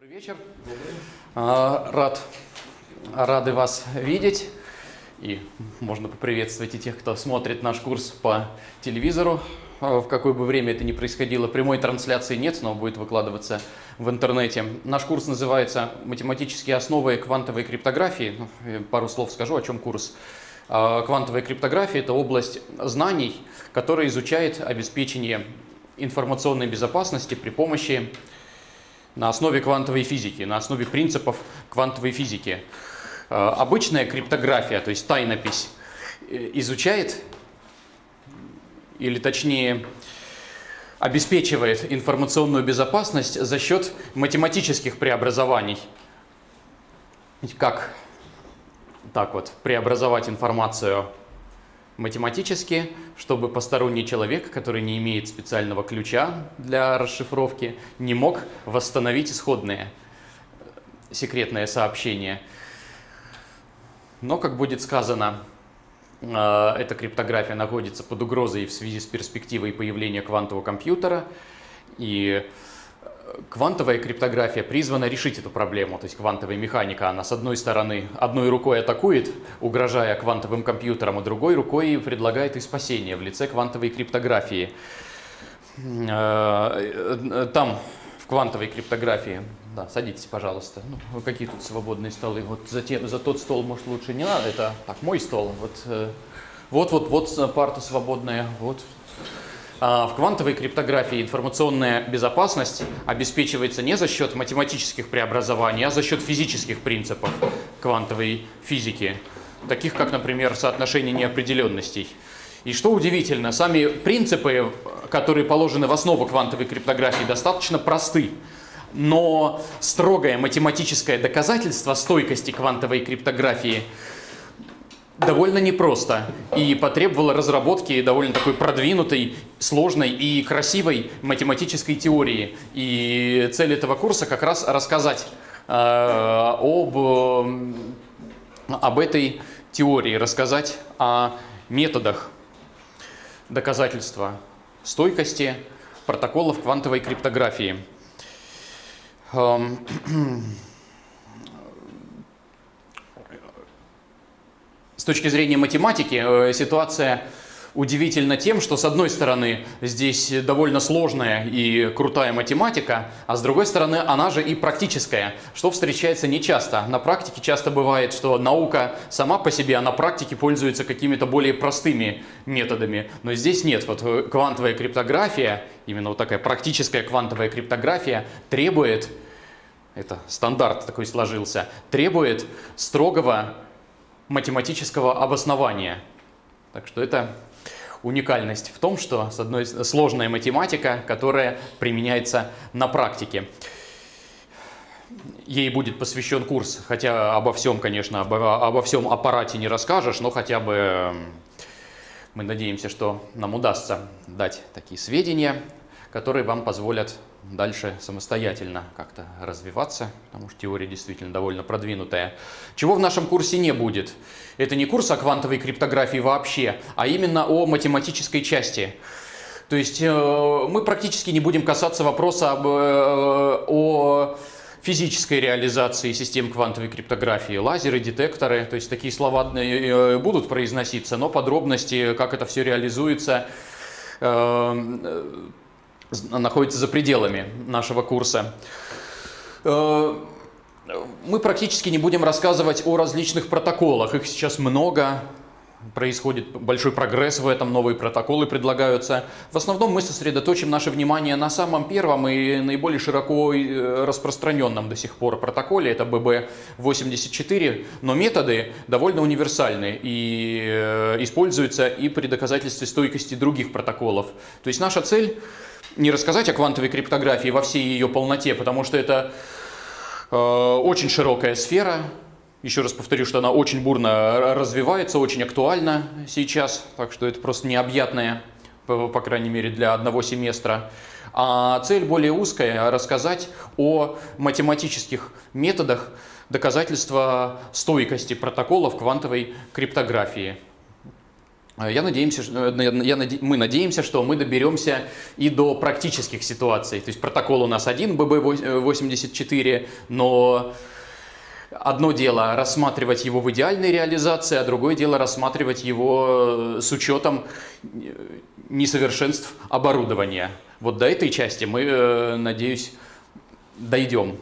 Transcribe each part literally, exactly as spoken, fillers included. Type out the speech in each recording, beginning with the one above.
Добрый вечер. Рад, рады вас видеть. И можно поприветствовать и тех, кто смотрит наш курс по телевизору. В какое бы время это ни происходило, прямой трансляции нет, но будет выкладываться в интернете. Наш курс называется «Математические основы квантовой криптографии». Пару слов скажу, о чем курс. Квантовая криптография – это область знаний, которая изучает обеспечение информационной безопасности при помощи на основе квантовой физики, на основе принципов квантовой физики. Обычная криптография, то есть тайнопись, изучает, или точнее обеспечивает информационную безопасность за счет математических преобразований. Как так вот преобразовать информацию математически, чтобы посторонний человек, который не имеет специального ключа для расшифровки, не мог восстановить исходное секретное сообщение. Но, как будет сказано, эта криптография находится под угрозой в связи с перспективой появления квантового компьютера. И квантовая криптография призвана решить эту проблему. То есть квантовая механика, она с одной стороны одной рукой атакует, угрожая квантовым компьютерам, а другой рукой предлагает и спасение в лице квантовой криптографии. Там, в квантовой криптографии, да, садитесь, пожалуйста. Ну, какие тут свободные столы? Вот за, те, за тот стол, может, лучше не надо. Это так, мой стол. Вот, вот, вот, вот парта свободная. Вот. В квантовой криптографии информационная безопасность обеспечивается не за счет математических преобразований, а за счет физических принципов квантовой физики, таких как, например, соотношение неопределенностей. И что удивительно, сами принципы, которые положены в основу квантовой криптографии, достаточно просты. Но строгое математическое доказательство стойкости квантовой криптографии довольно непросто и потребовало разработки довольно такой продвинутой, сложной и красивой математической теории. И цель этого курса как раз рассказать э, об, э, об этой теории, рассказать о методах доказательства стойкости протоколов квантовой криптографии. С точки зрения математики ситуация удивительна тем, что с одной стороны здесь довольно сложная и крутая математика, а с другой стороны она же и практическая, что встречается нечасто. На практике часто бывает, что наука сама по себе, а на практике пользуется какими-то более простыми методами. Но здесь нет. Вот квантовая криптография, именно вот такая практическая квантовая криптография требует, это стандарт такой сложился, требует строгого математического обоснования. Так что это уникальность в том, что с одной сложная математика, которая применяется на практике. Ей будет посвящен курс, хотя обо всем, конечно, обо, обо всем аппарате не расскажешь, но хотя бы мы надеемся, что нам удастся дать такие сведения, которые вам позволят дальше самостоятельно как-то развиваться, потому что теория действительно довольно продвинутая. Чего в нашем курсе не будет? Это не курс о квантовой криптографии вообще, а именно о математической части. То есть э, мы практически не будем касаться вопроса об, э, о физической реализации систем квантовой криптографии, лазеры, детекторы, то есть такие слова э, будут произноситься, но подробности, как это все реализуется, э, находится за пределами нашего курса. Мы практически не будем рассказывать о различных протоколах. Их сейчас много, происходит большой прогресс в этом, новые протоколы предлагаются. В основном мы сосредоточим наше внимание на самом первом и наиболее широко распространенном до сих пор протоколе, это бэ бэ восемьдесят четыре, но методы довольно универсальны и используются и при доказательстве стойкости других протоколов. То есть наша цель не рассказать о квантовой криптографии во всей ее полноте, потому что это э, очень широкая сфера. Еще раз повторю, что она очень бурно развивается, очень актуальна сейчас, так что это просто необъятное, по, по крайней мере, для одного семестра. А цель более узкая – рассказать о математических методах доказательства стойкости протоколов квантовой криптографии. Я надеемся, я наде, мы надеемся, что мы доберемся и до практических ситуаций. То есть протокол у нас один, бэ бэ восемьдесят четыре, но одно дело рассматривать его в идеальной реализации, а другое дело рассматривать его с учетом несовершенств оборудования. Вот до этой части мы, надеюсь, дойдем.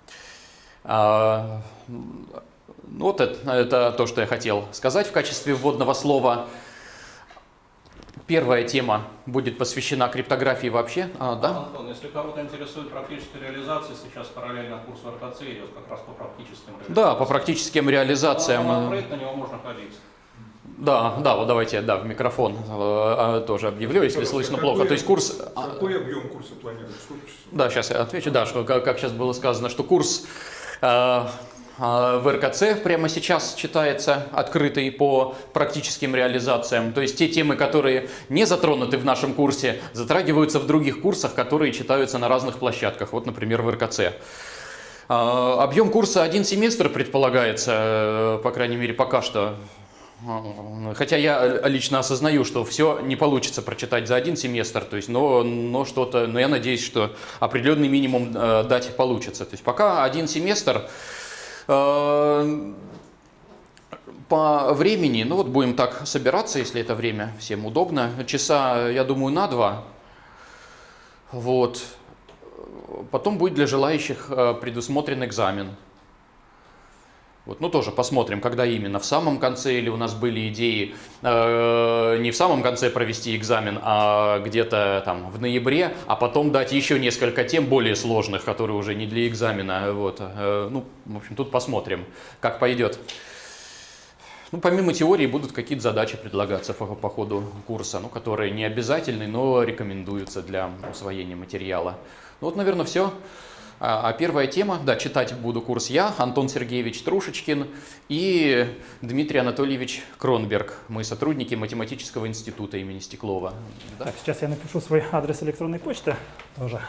Вот это, это то, что я хотел сказать в качестве вводного слова. Первая тема будет посвящена криптографии вообще. А, да? Антон, если кого-то интересует практическая реализация, сейчас параллельно курс в эр тэ цэ идет как раз по практическим реализациям. Да, по практическим реализациям. На, на него можно ходить. Да, да, вот давайте, да, в микрофон э, тоже объявлю, если Пожалуйста, слышно плохо. То есть курс... Какой объем курса планируется? Да, сейчас я отвечу, да, что, как, как сейчас было сказано, что курс э, в эр ка цэ прямо сейчас читается открытый по практическим реализациям. То есть те темы, которые не затронуты в нашем курсе, затрагиваются в других курсах, которые читаются на разных площадках. Вот, например, в эр ка цэ. Объем курса один семестр предполагается, по крайней мере, пока что. Хотя я лично осознаю, что все не получится прочитать за один семестр, то есть, но, но что-то, но я надеюсь, что определенный минимум дать получится. То есть пока один семестр. По времени, ну вот будем так собираться, если это время всем удобно, часа, я думаю, на два. Вот. Потом будет для желающих предусмотрен экзамен. Вот, ну тоже посмотрим, когда именно, в самом конце, или у нас были идеи э, не в самом конце провести экзамен, а где-то там в ноябре, а потом дать еще несколько тем более сложных, которые уже не для экзамена. Вот, э, ну, в общем, тут посмотрим, как пойдет. Ну, помимо теории будут какие-то задачи предлагаться по, по ходу курса, ну, которые не обязательны, но рекомендуются для усвоения материала. Ну вот, наверное, все. А первая тема, да, читать буду курс я, Антон Сергеевич Трушечкин и Дмитрий Анатольевич Кронберг. Мы сотрудники математического института имени Стеклова. Да? Так, сейчас я напишу свой адрес электронной почты тоже.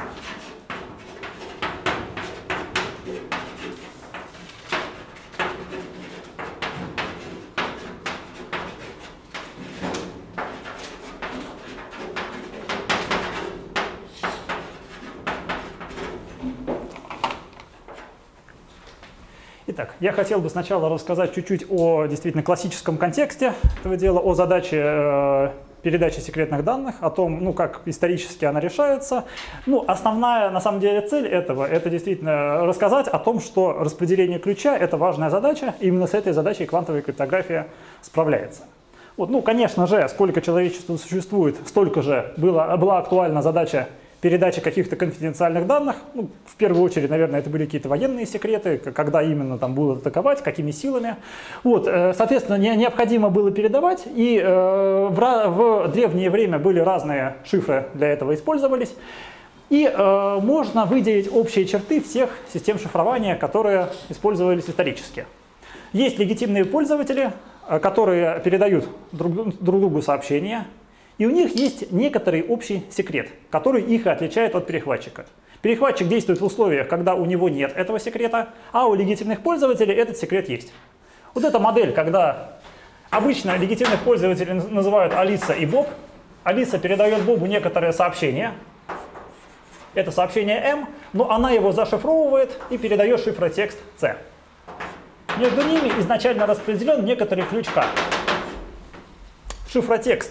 Итак, я хотел бы сначала рассказать чуть-чуть о действительно классическом контексте этого дела, о задаче э, передачи секретных данных, о том, ну, как исторически она решается. Ну, основная, на самом деле, цель этого — это действительно рассказать о том, что распределение ключа — это важная задача, и именно с этой задачей квантовая криптография справляется. Вот, ну, конечно же, сколько человечества существует, столько же было, была актуальна задача передачи каких-то конфиденциальных данных. Ну, в первую очередь, наверное, это были какие-то военные секреты, когда именно там будут атаковать, какими силами. Вот, соответственно, не, необходимо было передавать, и э, в, в древнее время были разные шифры для этого использовались. И э, можно выделить общие черты всех систем шифрования, которые использовались исторически. Есть легитимные пользователи, которые передают друг, друг другу сообщения, и у них есть некоторый общий секрет, который их отличает от перехватчика. Перехватчик действует в условиях, когда у него нет этого секрета, а у легитимных пользователей этот секрет есть. Вот эта модель, когда обычно легитимных пользователей называют Алиса и Боб. Алиса передает Бобу некоторое сообщение. Это сообщение M, но она его зашифровывает и передает шифротекст C. Между ними изначально распределен некоторый ключ K. Шифротекст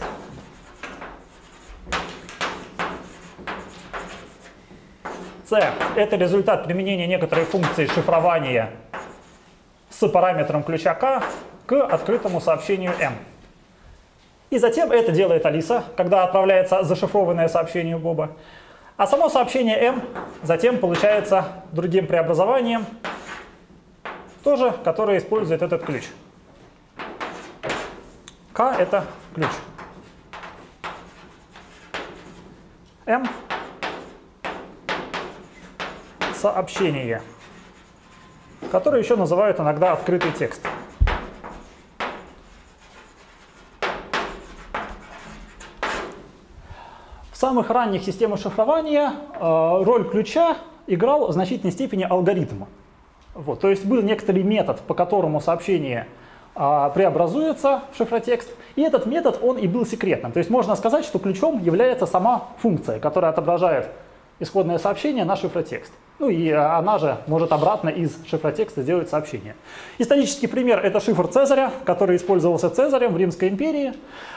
C — это результат применения некоторой функции шифрования с параметром ключа K к открытому сообщению M. И затем это делает Алиса, когда отправляется зашифрованное сообщение Боба. А само сообщение M затем получается другим преобразованием, тоже, которое использует этот ключ. K — это ключ. M — сообщение, которое еще называют иногда открытый текст. В самых ранних системах шифрования э, роль ключа играл в значительной степени алгоритм. Вот, то есть был некоторый метод, по которому сообщение а, преобразуется в шифротекст. И этот метод, он и был секретным. То есть можно сказать, что ключом является сама функция, которая отображает исходное сообщение на шифротекст. Ну и она же может обратно из шифротекста сделать сообщение. Исторический пример — это шифр Цезаря, который использовался Цезарем в Римской империи.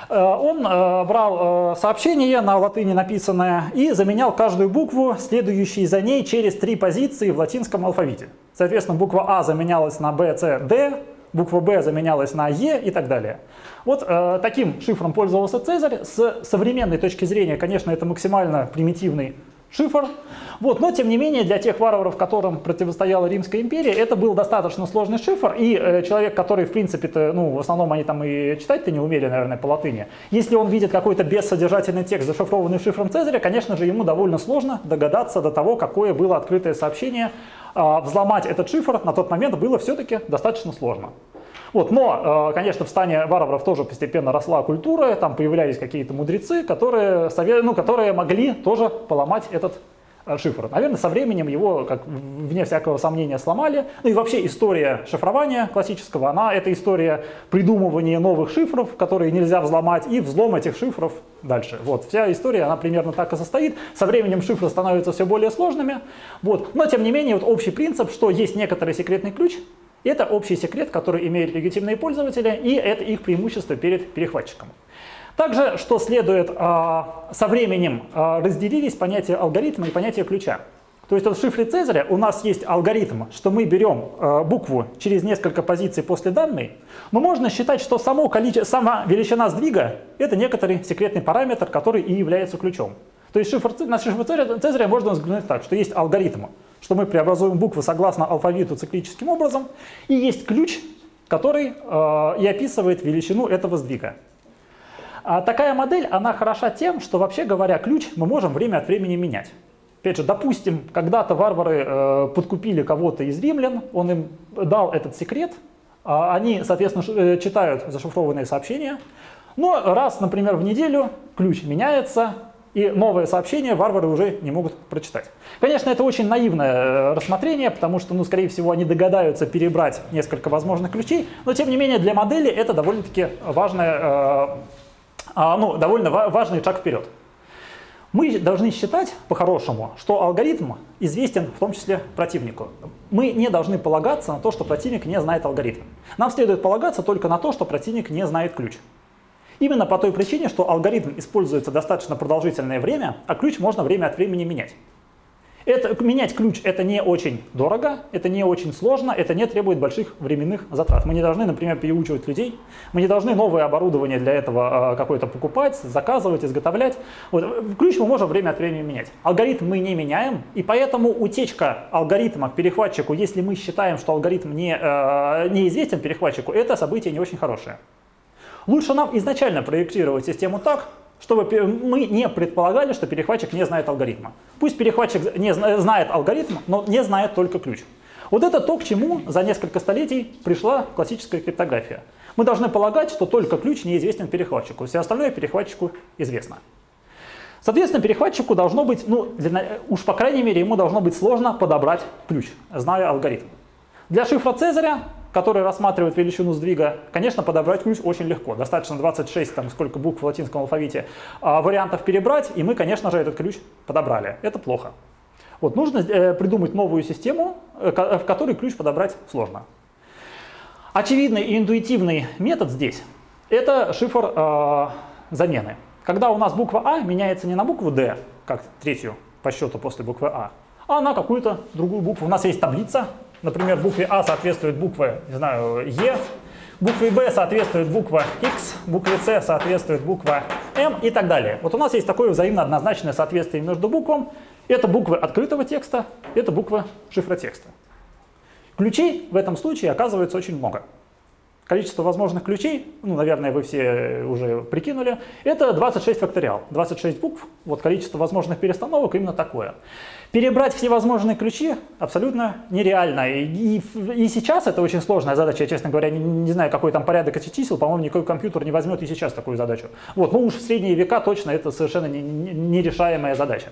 Он брал сообщение на латыни написанное и заменял каждую букву, следующей за ней, через три позиции в латинском алфавите. Соответственно, буква А заменялась на Б, С, Д, буква Б заменялась на Е и так далее. Вот э, таким шифром пользовался Цезарь. С современной точки зрения, конечно, это максимально примитивный шифр. Вот, но, тем не менее, для тех варваров, которым противостояла Римская империя, это был достаточно сложный шифр. И э, человек, который, в принципе-то, ну, в основном они там и читать-то не умели, наверное, по латыни, если он видит какой-то бессодержательный текст, зашифрованный шифром Цезаря, конечно же, ему довольно сложно догадаться до того, какое было открытое сообщение. Э, взломать этот шифр на тот момент было все-таки достаточно сложно. Вот, но, конечно, в стане варваров тоже постепенно росла культура, там появлялись какие-то мудрецы, которые, ну, которые могли тоже поломать этот шифр. Наверное, со временем его, как, вне всякого сомнения, сломали. Ну и вообще история шифрования классического, она это история придумывания новых шифров, которые нельзя взломать, и взлом этих шифров дальше. Вот, вся история, она примерно так и состоит. Со временем шифры становятся все более сложными. Вот. Но, тем не менее, вот общий принцип, что есть некоторый секретный ключ. Это общий секрет, который имеют легитимные пользователи, и это их преимущество перед перехватчиком. Также, что следует, со временем разделились понятия алгоритма и понятия ключа. То есть вот в шифре Цезаря у нас есть алгоритм, что мы берем букву через несколько позиций после данной, но можно считать, что само количество, сама величина сдвига — это некоторый секретный параметр, который и является ключом. То есть шифр, на шифр Цезаря, Цезаря можно взглянуть так, что есть алгоритм, что мы преобразуем буквы согласно алфавиту циклическим образом, и есть ключ, который э, и описывает величину этого сдвига. А такая модель, она хороша тем, что, вообще говоря, ключ мы можем время от времени менять. Опять же, допустим, когда-то варвары э, подкупили кого-то из римлян, он им дал этот секрет, э, они, соответственно, читают зашифрованные сообщения, но раз, например, в неделю ключ меняется, и новое сообщение варвары уже не могут прочитать. Конечно, это очень наивное рассмотрение, потому что, ну, скорее всего, они догадаются перебрать несколько возможных ключей, но, тем не менее, для модели это довольно-таки важная, э, ну, довольно важный шаг вперед. Мы должны считать, по-хорошему, что алгоритм известен в том числе противнику. Мы не должны полагаться на то, что противник не знает алгоритм. Нам следует полагаться только на то, что противник не знает ключ. Именно по той причине, что алгоритм используется достаточно продолжительное время, а ключ можно время от времени менять. Это, менять ключ — это не очень дорого, это не очень сложно, это не требует больших временных затрат. Мы не должны, например, переучивать людей, мы не должны новое оборудование для этого э, какое-то покупать, заказывать, изготовлять. Вот. Ключ мы можем время от времени менять. Алгоритм мы не меняем, и поэтому утечка алгоритма к перехватчику, если мы считаем, что алгоритм не, э, неизвестен перехватчику, это событие не очень хорошее. Лучше нам изначально проектировать систему так, чтобы мы не предполагали, что перехватчик не знает алгоритма. Пусть перехватчик не знает алгоритм, но не знает только ключ. Вот это то, к чему за несколько столетий пришла классическая криптография. Мы должны полагать, что только ключ неизвестен перехватчику, все остальное перехватчику известно. Соответственно, перехватчику должно быть, ну, для, уж по крайней мере, ему должно быть сложно подобрать ключ, зная алгоритм. Для шифра Цезаря, который рассматривает величину сдвига, конечно, подобрать ключ очень легко. Достаточно двадцать шесть, там, сколько букв в латинском алфавите, а, вариантов перебрать, и мы, конечно же, этот ключ подобрали. Это плохо. Вот, нужно э, придумать новую систему, э, в которой ключ подобрать сложно. Очевидный и интуитивный метод здесь — это шифр э, замены. Когда у нас буква А меняется не на букву D, как третью по счету после буквы А, а на какую-то другую букву. У нас есть таблица. Например, букве А соответствует буква, не знаю, Е, букве Б соответствует буква X, букве С соответствует буква М и так далее. Вот у нас есть такое взаимно однозначное соответствие между буквами. Это буквы открытого текста, это буквы шифротекста. Ключей в этом случае оказывается очень много. Количество возможных ключей, ну, наверное, вы все уже прикинули, это двадцать шесть факториал. двадцать шесть букв, вот количество возможных перестановок именно такое. Перебрать все возможные ключи абсолютно нереально. И, и, и сейчас это очень сложная задача. Я, честно говоря, не, не знаю, какой там порядок этих чисел. По-моему, никакой компьютер не возьмет и сейчас такую задачу. Вот, ну уж в средние века точно это совершенно нерешаемая не, не задача.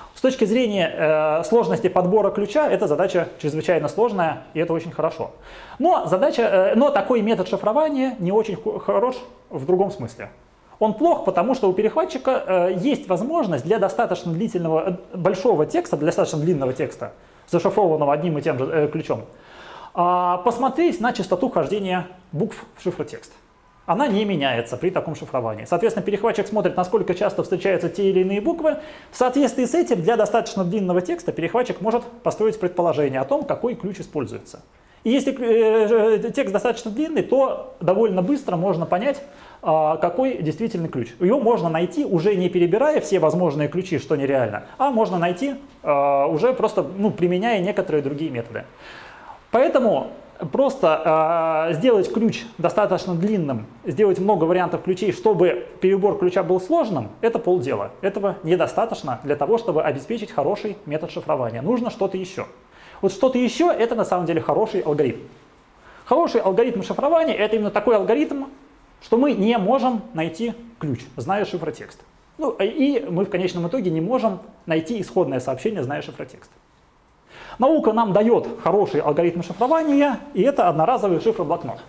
С точки зрения э, сложности подбора ключа, эта задача чрезвычайно сложная, и это очень хорошо. Но, задача, э, но такой метод шифрования не очень хорош в другом смысле. Он плох, потому что у перехватчика э, есть возможность для достаточно длительного, большого текста, для достаточно длинного текста, зашифрованного одним и тем же э, ключом, э, посмотреть на частоту хождения букв в шифротекст. Она не меняется при таком шифровании. Соответственно, перехватчик смотрит, насколько часто встречаются те или иные буквы. В соответствии с этим, для достаточно длинного текста перехватчик может построить предположение о том, какой ключ используется. И если э, текст достаточно длинный, то довольно быстро можно понять, э, какой действительный ключ. Его можно найти, уже не перебирая все возможные ключи, что нереально, а можно найти э, уже просто ну, применяя некоторые другие методы. Поэтому просто э, сделать ключ достаточно длинным, сделать много вариантов ключей, чтобы перебор ключа был сложным, это полдела. Этого недостаточно для того, чтобы обеспечить хороший метод шифрования. Нужно что-то еще. Вот что-то еще — это на самом деле хороший алгоритм. Хороший алгоритм шифрования — это именно такой алгоритм, что мы не можем найти ключ, зная шифротекст. Ну, и мы в конечном итоге не можем найти исходное сообщение, зная шифротекст. Наука нам дает хороший алгоритм шифрования, и это одноразовый шифроблокнот.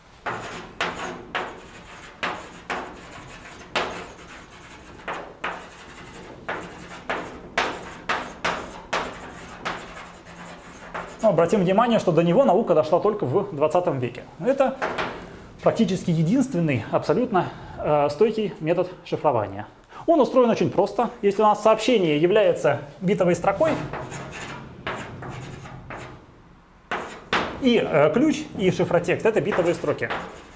Но обратим внимание, что до него наука дошла только в двадцатом веке. Это практически единственный абсолютно э, стойкий метод шифрования. Он устроен очень просто. Если у нас сообщение является битовой строкой, и э, ключ, и шифротекст — это битовые строки.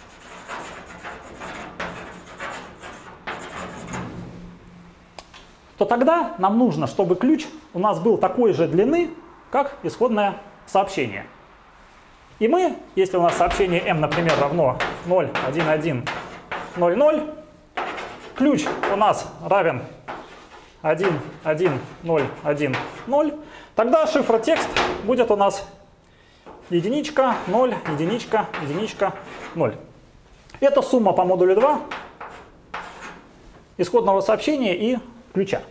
То тогда нам нужно, чтобы ключ у нас был такой же длины, как исходное сообщение. И мы, если у нас сообщение m, например, равно ноль, один, один, ноль, ноль, ключ у нас равен один, один, ноль, один, ноль, тогда шифротекст будет у нас единичка, ноль, единичка, единичка, ноль. Это сумма по модулю два исходного сообщения и ключа.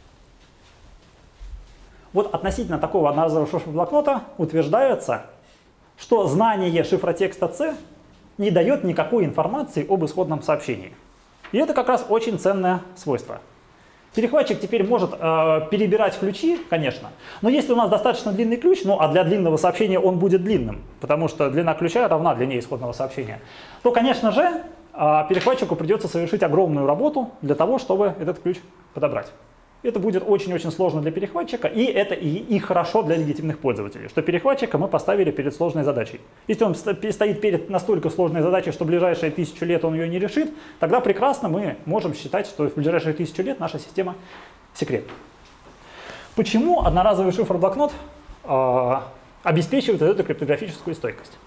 Вот относительно такого одноразового шифроблокнота утверждается, что знание шифротекста C не дает никакой информации об исходном сообщении. И это как раз очень ценное свойство. Перехватчик теперь может э, перебирать ключи, конечно, но если у нас достаточно длинный ключ, ну а для длинного сообщения он будет длинным, потому что длина ключа равна длине исходного сообщения, то, конечно же, э, перехватчику придется совершить огромную работу для того, чтобы этот ключ подобрать. Это будет очень-очень сложно для перехватчика, и это и, и хорошо для легитимных пользователей, что перехватчика мы поставили перед сложной задачей. Если он стоит перед настолько сложной задачей, что в ближайшие тысячу лет он ее не решит, тогда прекрасно мы можем считать, что в ближайшие тысячу лет наша система секретна. Почему одноразовый шифроблокнот э, обеспечивает эту криптографическую стойкость?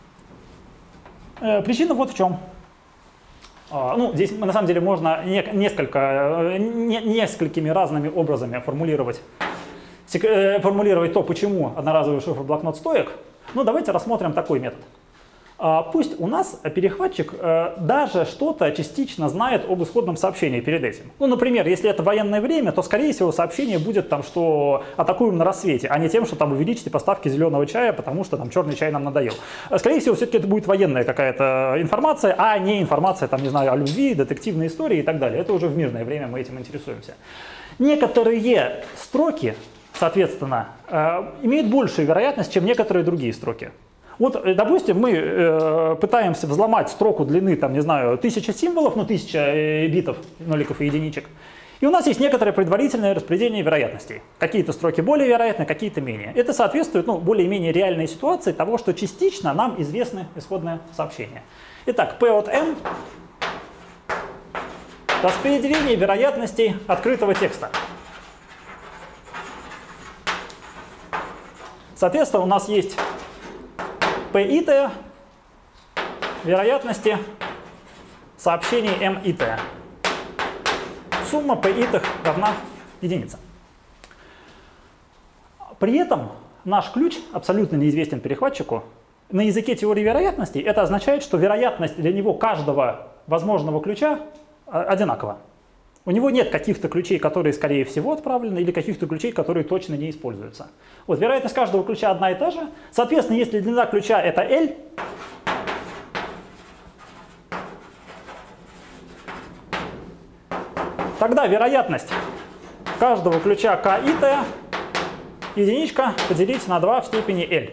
Э, причина вот в чем. Ну, здесь на самом деле можно не, несколько, не, несколькими разными образами формулировать, формулировать то, почему одноразовый шифроблокнот стоек. Ну, давайте рассмотрим такой метод. Пусть у нас перехватчик даже что-то частично знает об исходном сообщении перед этим. Ну, например, если это военное время, то, скорее всего, сообщение будет там, что атакуем на рассвете, а не тем, что там увеличите поставки зеленого чая, потому что там черный чай нам надоел. Скорее всего, все-таки это будет военная какая-то информация, а не информация, там, не знаю, о любви, детективной истории и так далее. Это уже в мирное время мы этим интересуемся. Некоторые строки, соответственно, имеют большую вероятность, чем некоторые другие строки. Вот, допустим, мы э, пытаемся взломать строку длины, там, не знаю, тысяча символов, ну, тысяча битов, ноликов и единичек. И у нас есть некоторое предварительное распределение вероятностей. Какие-то строки более вероятны, какие-то менее. Это соответствует, ну, более-менее реальной ситуации того, что частично нам известны исходные сообщения. Итак, P от n — распределение вероятностей открытого текста. Соответственно, у нас есть P и T вероятности сообщений M и T. Сумма P и T равна единице. При этом наш ключ абсолютно неизвестен перехватчику. На языке теории вероятностей это означает, что вероятность для него каждого возможного ключа одинакова. У него нет каких-то ключей, которые, скорее всего, отправлены, или каких-то ключей, которые точно не используются. Вот, вероятность каждого ключа одна и та же. Соответственно, если длина ключа это L, тогда вероятность каждого ключа K и T единичка поделить на два в степени L.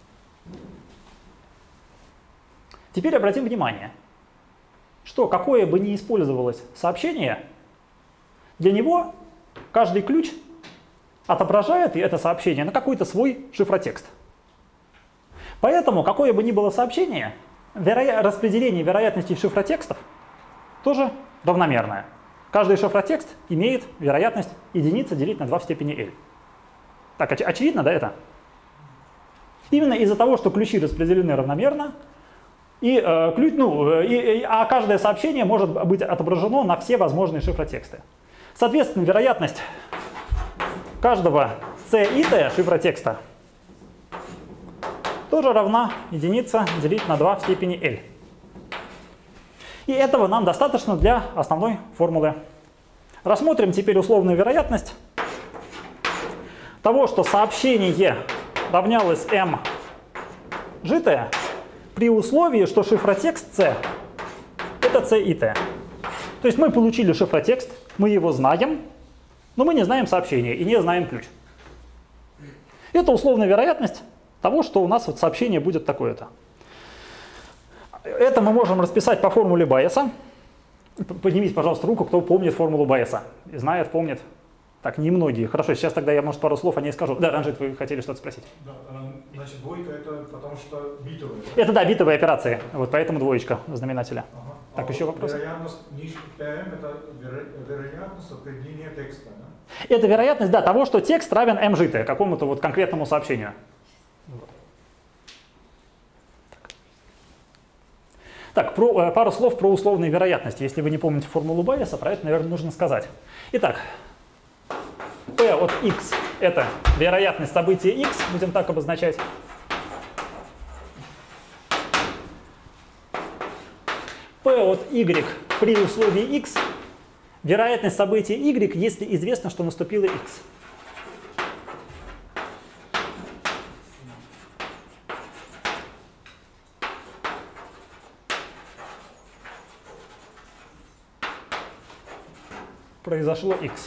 Теперь обратим внимание, что какое бы ни использовалось сообщение, для него каждый ключ отображает это сообщение на какой-то свой шифротекст. Поэтому какое бы ни было сообщение, веро... распределение вероятностей шифротекстов тоже равномерное. Каждый шифротекст имеет вероятность единицы делить на два в степени L. Так, оч очевидно, да, это? Именно из-за того, что ключи распределены равномерно, и, э, ключ, ну, и, и, а каждое сообщение может быть отображено на все возможные шифротексты. Соответственно, вероятность каждого C и T шифротекста тоже равна единице делить на два в степени L. И этого нам достаточно для основной формулы. Рассмотрим теперь условную вероятность того, что сообщение равнялось m житое при условии, что шифротекст C это C и T. То есть мы получили шифротекст, мы его знаем, но мы не знаем сообщение и не знаем ключ. Это условная вероятность того, что у нас вот сообщение будет такое-то. Это мы можем расписать по формуле Байеса. Поднимите, пожалуйста, руку, кто помнит формулу Байеса. Знает, помнит. Так, немногие. Хорошо, сейчас тогда я, может, пару слов о ней скажу. Да, Ранжит, вы хотели что-то спросить? Да, значит, двойка это потому что битовая. Это, да, битовые операции. Вот поэтому двоечка знаменателя. Ага. Так, а еще вопросы? Вероятность ниже P M это веро вероятность определения текста, да? Это вероятность, да, того, что текст равен m житое, какому-то вот конкретному сообщению. Вот. Так, про, пару слов про условные вероятности. Если вы не помните формулу Байеса, про это, наверное, нужно сказать. Итак, P от x — это вероятность события x, будем так обозначать. P от y при условии x — вероятность события y, если известно, что наступило x. Произошло x.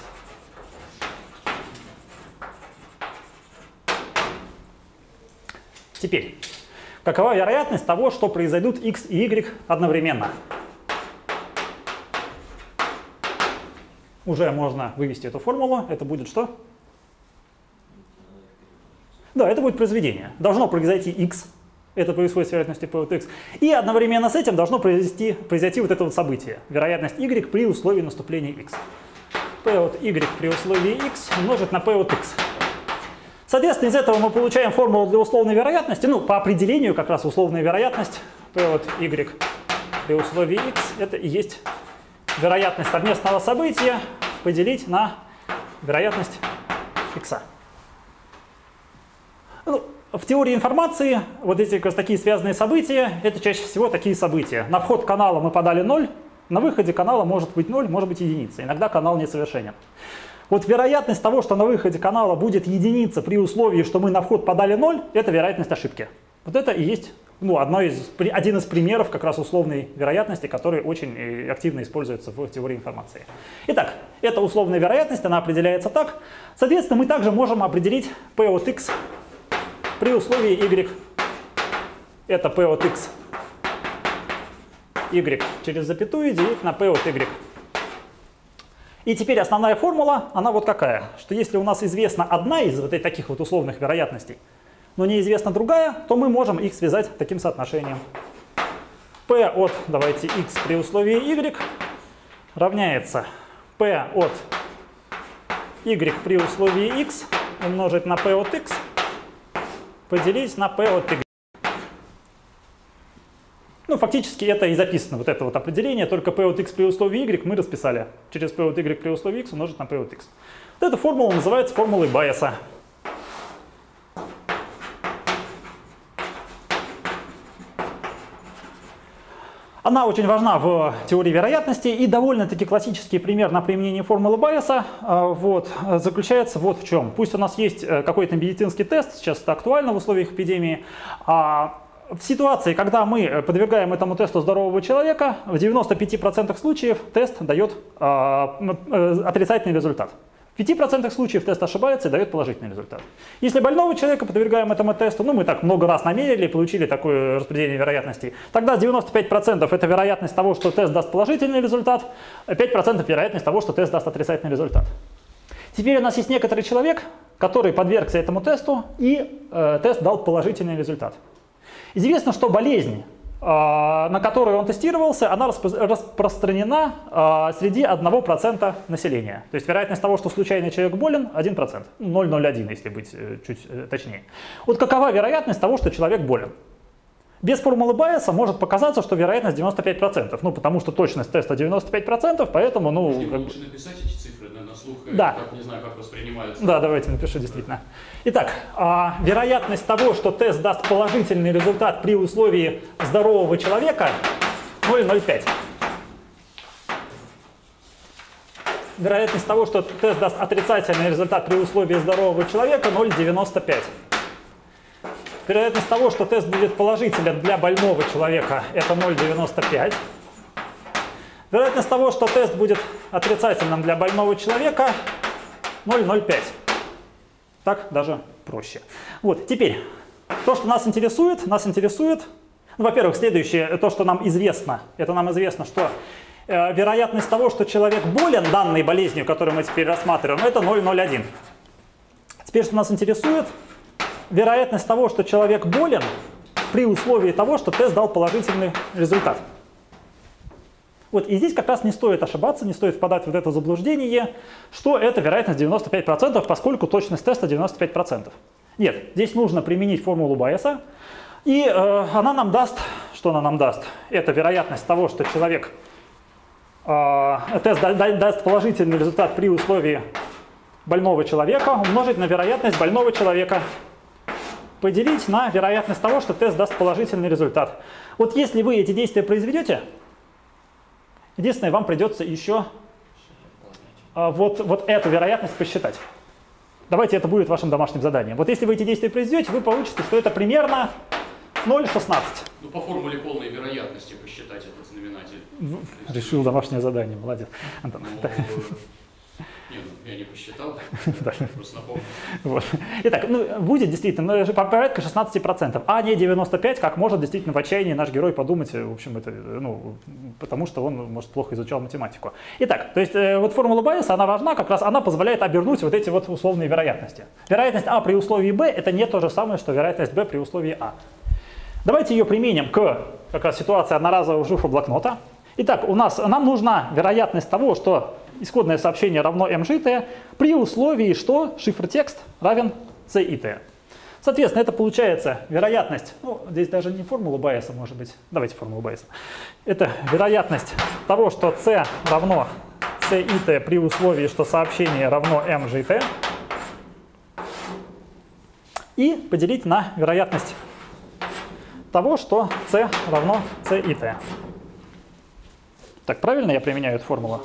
Теперь, какова вероятность того, что произойдут x и y одновременно? Уже можно вывести эту формулу. Это будет что? Да, это будет произведение. Должно произойти x. Это происходит с вероятностью p от x. И одновременно с этим должно произойти, произойти вот это вот событие. Вероятность y при условии наступления x. P от y при условии x умножить на p от x. Соответственно, из этого мы получаем формулу для условной вероятности. Ну, по определению как раз условная вероятность p от y при условии x это и есть вероятность совместного события поделить на вероятность x. Ну, в теории информации вот эти как раз такие связанные события, это чаще всего такие события. На вход канала мы подали ноль, на выходе канала может быть ноль, может быть единица. Иногда канал несовершенен. Вот вероятность того, что на выходе канала будет единица при условии, что мы на вход подали ноль, это вероятность ошибки. Вот это и есть ну, одно из, один из примеров как раз условной вероятности, который очень активно используется в теории информации. Итак, эта условная вероятность, она определяется так. Соответственно, мы также можем определить p от x при условии y. Это p от x y через запятую делить на p от y. И теперь основная формула, она вот какая, что если у нас известна одна из вот таких вот условных вероятностей, но неизвестна другая, то мы можем их связать таким соотношением. P от, давайте, x при условии y равняется P от y при условии x умножить на P от x поделить на P от y. Ну, фактически это и записано, вот это вот определение, только P от x при условии y мы расписали. Через P от y при условии x умножить на P от x. Вот эта формула называется формулой Байеса. Она очень важна в теории вероятности, и довольно-таки классический пример на применении формулы Байеса вот, заключается вот в чем. Пусть у нас есть какой-то медицинский тест, сейчас это актуально в условиях эпидемии, а в ситуации, когда мы подвергаем этому тесту здорового человека, в девяноста пяти процентах случаев тест дает а, отрицательный результат. В пяти процентах случаев тест ошибается и дает положительный результат. Если больного человека подвергаем этому тесту, ну мы так много раз намерили и получили такое распределение вероятностей, тогда девяносто пять процентов это вероятность того, что тест даст положительный результат, а пять процентов вероятность того, что тест даст отрицательный результат. Теперь у нас есть некоторый человек, который подвергся этому тесту, и э, тест дал положительный результат. Известно, что болезнь, э, на которую он тестировался, она распро- распространена э, среди одного процента населения. То есть вероятность того, что случайный человек болен, один процент. ноль целых ноль один, если быть э, чуть э, точнее. Вот какова вероятность того, что человек болен? Без формулы Байеса может показаться, что вероятность девяносто пять процентов. Ну, потому что точность теста девяносто пять процентов, поэтому, ну... Как... Лучше написать эти цифры на, на слух, да. Как, не знаю, как воспринимаются. Да, давайте напишу, действительно. Итак, а, вероятность того, что тест даст положительный результат при условии здорового человека, ноль целых ноль пять. Вероятность того, что тест даст отрицательный результат при условии здорового человека, ноль целых девяносто пять. Вероятность того, что тест будет положителен для больного человека, это ноль целых девяносто пять. Вероятность того, что тест будет отрицательным для больного человека, ноль целых ноль пять. Так даже проще. Вот, теперь, то, что нас интересует, нас интересует, ну, во-первых, следующее, то, что нам известно. Это нам известно, что э, вероятность того, что человек болен данной болезнью, которую мы теперь рассматриваем, это ноль целых ноль один. Теперь, что нас интересует, вероятность того, что человек болен, при условии того, что тест дал положительный результат. Вот, и здесь как раз не стоит ошибаться, не стоит впадать в вот это заблуждение, что это вероятность девяносто пять процентов, поскольку точность теста девяносто пять процентов. Нет, здесь нужно применить формулу Байеса, и э, она нам даст, что она нам даст? Это вероятность того, что человек, э, тест да, да, даст положительный результат при условии больного человека, умножить на вероятность больного человека, поделить на вероятность того, что тест даст положительный результат. Вот если вы эти действия произведете, единственное, вам придется еще а, вот, вот эту вероятность посчитать. Давайте это будет вашим домашним заданием. Вот если вы эти действия произведете, вы получите, что это примерно ноль целых шестнадцать. Ну, по формуле полной вероятности посчитать этот знаменатель. Решил домашнее задание, молодец. Антон. Ну, не, ну, я не посчитал, просто напомню. Вот. Итак, ну, будет действительно порядка шестнадцать процентов, а не девяносто пять процентов, как может действительно в отчаянии наш герой подумать, в общем, это, ну, потому что он, может, плохо изучал математику. Итак, то есть э, вот формула Байеса, она важна, как раз она позволяет обернуть вот эти вот условные вероятности. Вероятность А при условии Б это не то же самое, что вероятность Б при условии А. Давайте ее применим к как раз ситуации одноразового шифроблокнота. Итак, у нас, нам нужна вероятность того, что исходное сообщение равно mжt при условии, что шифр-текст равен c и t. Соответственно, это получается вероятность, ну, здесь даже не формула Байеса, может быть, давайте формулу Байеса. Это вероятность того, что c равно c и t при условии, что сообщение равно mжt, и поделить на вероятность того, что c равно c и t. Так, правильно я применяю эту формулу?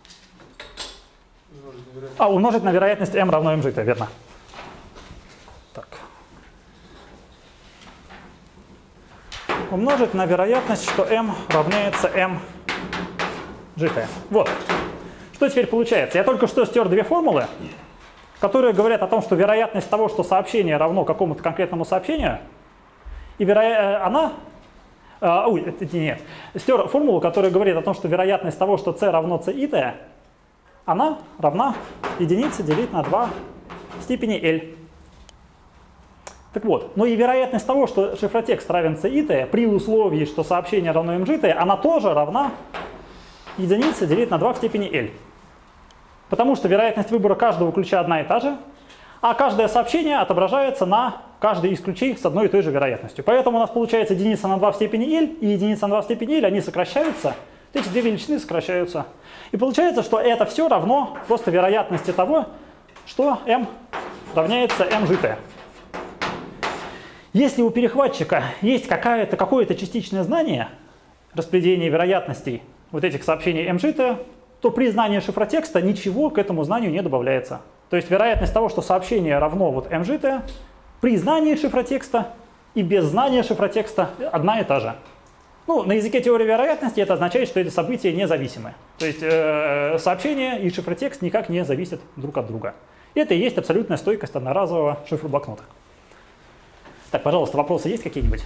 А, умножить на вероятность m равно mgt, верно. Так. Умножить на вероятность, что m равняется mgt. Вот. Что теперь получается? Я только что стер две формулы, которые говорят о том, что вероятность того, что сообщение равно какому-то конкретному сообщению, и веро... она... А, ой, это нет. Стер формулу, которая говорит о том, что вероятность того, что c равно c и t, она равна единице делить на два в степени L. Так вот, но и вероятность того, что шифротекст равен c и t, при условии, что сообщение равно mgt, она тоже равна единице делить на два в степени L. Потому что вероятность выбора каждого ключа одна и та же, а каждое сообщение отображается на каждый из ключей с одной и той же вероятностью. Поэтому у нас получается единица на два в степени L и единица на два в степени L, они сокращаются. Эти две величины сокращаются. И получается, что это все равно просто вероятности того, что m равняется mgt. Если у перехватчика есть какое-то какое-то частичное знание, распределения вероятностей вот этих сообщений mJIT, то при знании шифротекста ничего к этому знанию не добавляется. То есть вероятность того, что сообщение равно вот mJIT, при знании шифротекста и без знания шифротекста одна и та же. Ну, на языке теории вероятности это означает, что эти события независимы. То есть э, сообщение и шифротекст никак не зависят друг от друга. Это и есть абсолютная стойкость одноразового шифроблокнота. Так, пожалуйста, вопросы есть какие-нибудь?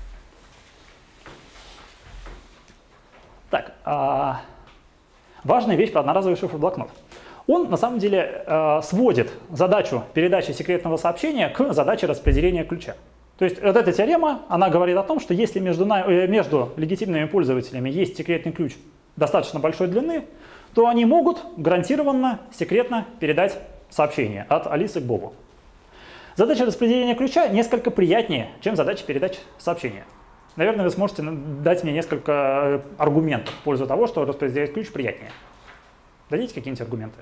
Так, а, важная вещь про одноразовый шифроблокнот. Он на самом деле э, сводит задачу передачи секретного сообщения к задаче распределения ключа. То есть вот эта теорема, она говорит о том, что если между, между легитимными пользователями есть секретный ключ достаточно большой длины, то они могут гарантированно секретно передать сообщение от Алисы к Бобу. Задача распределения ключа несколько приятнее, чем задача передачи сообщения. Наверное, вы сможете дать мне несколько аргументов в пользу того, что распределять ключ приятнее. Дадите какие-нибудь аргументы?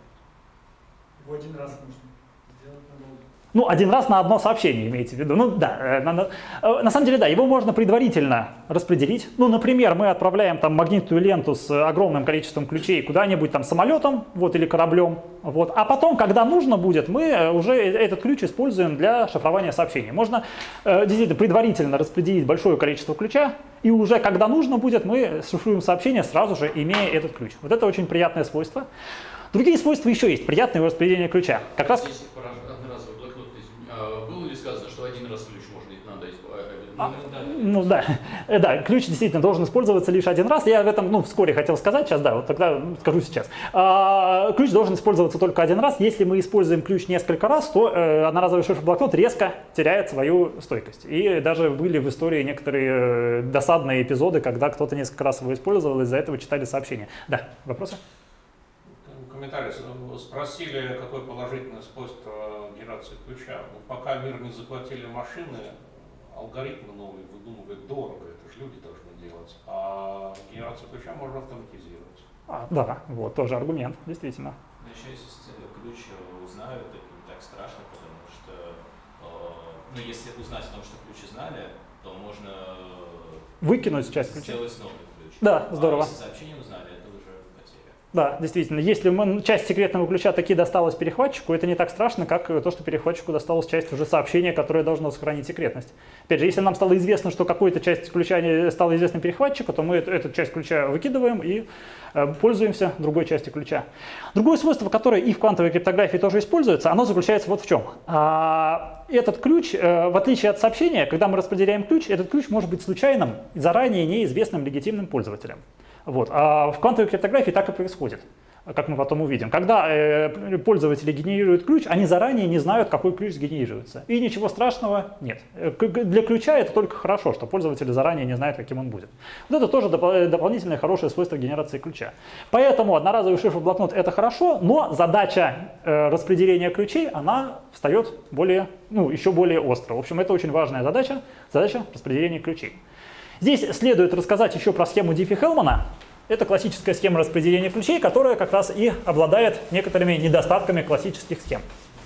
Его один раз нужно сделать надолго. Ну, один раз на одно сообщение, имеете в виду. Ну, да, на, на, на самом деле, да, его можно предварительно распределить. Ну, например, мы отправляем там магнитную ленту с огромным количеством ключей куда-нибудь там самолетом, вот, или кораблем, вот. А потом, когда нужно будет, мы уже этот ключ используем для шифрования сообщений. Можно э, действительно предварительно распределить большое количество ключа, и уже когда нужно будет, мы шифруем сообщение, сразу же имея этот ключ. Вот это очень приятное свойство. Другие свойства еще есть, приятное распределение ключа. Как раз... Здесь одноразовый блокнот, было ли сказано, что один раз ключ можно и надо использовать? А, ну да, да, ключ действительно должен использоваться лишь один раз. Я в этом, ну, вскоре хотел сказать, сейчас, да, вот тогда скажу сейчас. А, ключ должен использоваться только один раз. Если мы используем ключ несколько раз, то э, одноразовый шифроблокнот резко теряет свою стойкость. И даже были в истории некоторые э, досадные эпизоды, когда кто-то несколько раз его использовал, из-за этого читали сообщения. Да, вопросы? Комментарий. Спросили, какое положительное свойство генерации ключа. Пока мир не захватили машины, алгоритмы новые выдумывать дорого, это же люди должны делать, а генерацию ключа можно автоматизировать. А, да, вот тоже аргумент, действительно. Но еще если ключ узнают, это не так страшно, потому что, э, ну, если узнать о том, что ключи знали, то можно выкинуть часть ключа. Сделать новый ключ. Да, здорово. А если сообщение узнали, это уже потеря. Да, действительно, если мы, часть секретного ключа таки досталась перехватчику, это не так страшно, как то, что перехватчику досталась часть уже сообщения, которое должно сохранить секретность. Опять же, если нам стало известно, что какая-то часть ключа не стала известна перехватчику, то мы эту, эту часть ключа выкидываем и э, пользуемся другой частью ключа. Другое свойство, которое и в квантовой криптографии тоже используется, оно заключается вот в чем. А, этот ключ, э, в отличие от сообщения, когда мы распределяем ключ, этот ключ может быть случайным, заранее неизвестным легитимным пользователем. Вот. А в квантовой криптографии так и происходит, как мы потом увидим. Когда э, пользователи генерируют ключ, они заранее не знают, какой ключ сгенерируется. И ничего страшного нет. Для ключа это только хорошо, что пользователи заранее не знают, каким он будет. Вот это тоже доп- дополнительное хорошее свойство генерации ключа. Поэтому одноразовый шифроблокнот это хорошо, но задача э, распределения ключей, она встает более, ну, еще более остро. В общем, это очень важная задача, задача распределения ключей. Здесь следует рассказать еще про схему Диффи-Хеллмана. Это классическая схема распределения ключей, которая как раз и обладает некоторыми недостатками классических схем.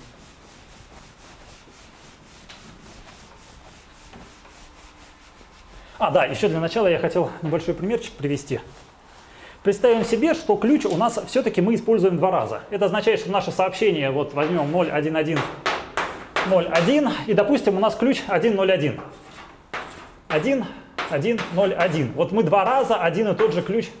А, да, еще для начала я хотел небольшой примерчик привести. Представим себе, что ключ у нас все-таки мы используем два раза. Это означает, что наше сообщение, вот возьмем ноль один один ноль один, и допустим у нас ключ один ноль один. один один ноль один. Вот мы два раза один и тот же ключ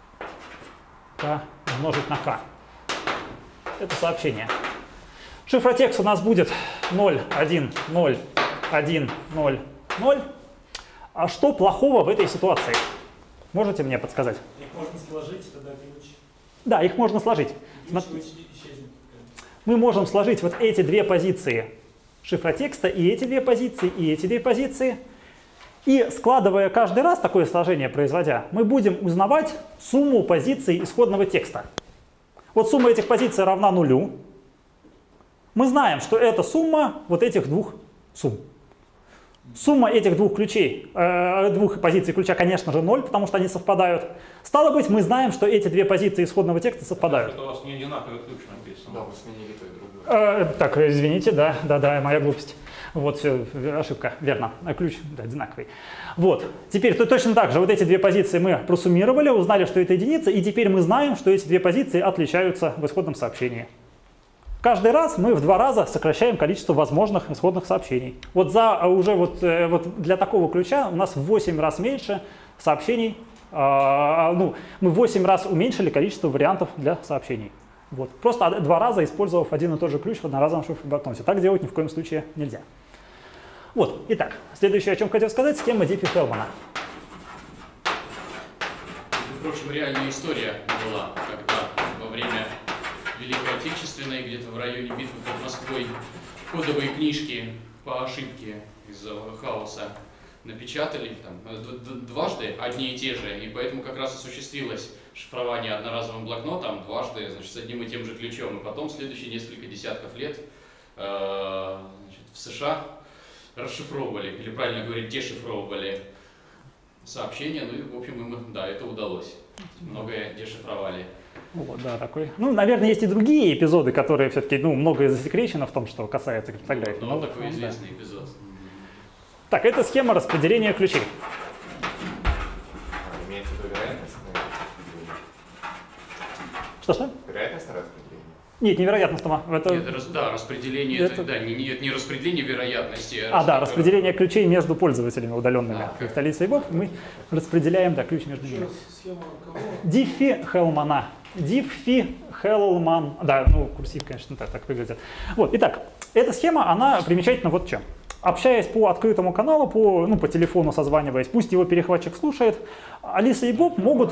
k умножить на k. Это сообщение. Шифротекст у нас будет ноль один ноль один ноль ноль. А что плохого в этой ситуации? Можете мне подсказать? Их можно сложить, тогда ключ. Да, их можно сложить. Ключ исчезнет. Мы можем сложить вот эти две позиции шифротекста, и эти две позиции, и эти две позиции. И складывая каждый раз такое сложение, производя, мы будем узнавать сумму позиций исходного текста. Вот сумма этих позиций равна нулю. Мы знаем, что это сумма вот этих двух сумм. Сумма этих двух ключей, э, двух позиций ключа, конечно же, ноль, потому что они совпадают. Стало быть, мы знаем, что эти две позиции исходного текста совпадают. Это у вас не одинаковый ключ написан. Да, вы сменили то и другое. Э, так, извините, да, да, да, моя глупость. Вот, все, ошибка, верно, ключ да, одинаковый. Вот, теперь то, точно так же, вот эти две позиции мы просуммировали, узнали, что это единица, и теперь мы знаем, что эти две позиции отличаются в исходном сообщении. Каждый раз мы в два раза сокращаем количество возможных исходных сообщений. Вот, за, уже вот, вот для такого ключа у нас в восемь раз меньше сообщений, э, ну, мы в восемь раз уменьшили количество вариантов для сообщений. Вот. Просто два раза использовав один и тот же ключ в одноразовом шифроблокноте. Так делать ни в коем случае нельзя. Вот, итак, следующее, о чем хотел сказать, схема Диффи-Хеллмана. Впрочем, реальная история была, когда во время Великой Отечественной, где-то в районе битвы под Москвой, кодовые книжки по ошибке из-за хаоса напечатали там, дважды одни и те же, и поэтому как раз осуществилось шифрование одноразовым блокнотом дважды, значит, с одним и тем же ключом, и потом следующие несколько десятков лет э, значит, в США расшифровывали, или правильно говорить, дешифровывали сообщения, ну и в общем им, да, это удалось, многое дешифровали. Вот, да, такой. Ну, наверное, есть и другие эпизоды, которые все-таки, ну, многое засекречено в том, что касается криптографии. Ну, ну, такой ну, известный да. эпизод. Так, это схема распределения ключей. Имеется в виду вероятность распределения? Что-что? Вероятность распределения? Нет, невероятностного. Это... Это, да, распределение, это, это... да, не, не, не распределение вероятности. А, да, распределение распределение ключей между пользователями удаленными. А, Как Алиса и Боб, мы распределяем, да, ключ между ними. Схема кого? Диффи-Хеллмана. Диффи-Хеллман. Да, ну, курсив, конечно, так, так выглядит. Вот, итак, эта схема, она примечательна вот чем. Общаясь по открытому каналу, по, ну, по телефону созваниваясь, пусть его перехватчик слушает, Алиса и Боб могут...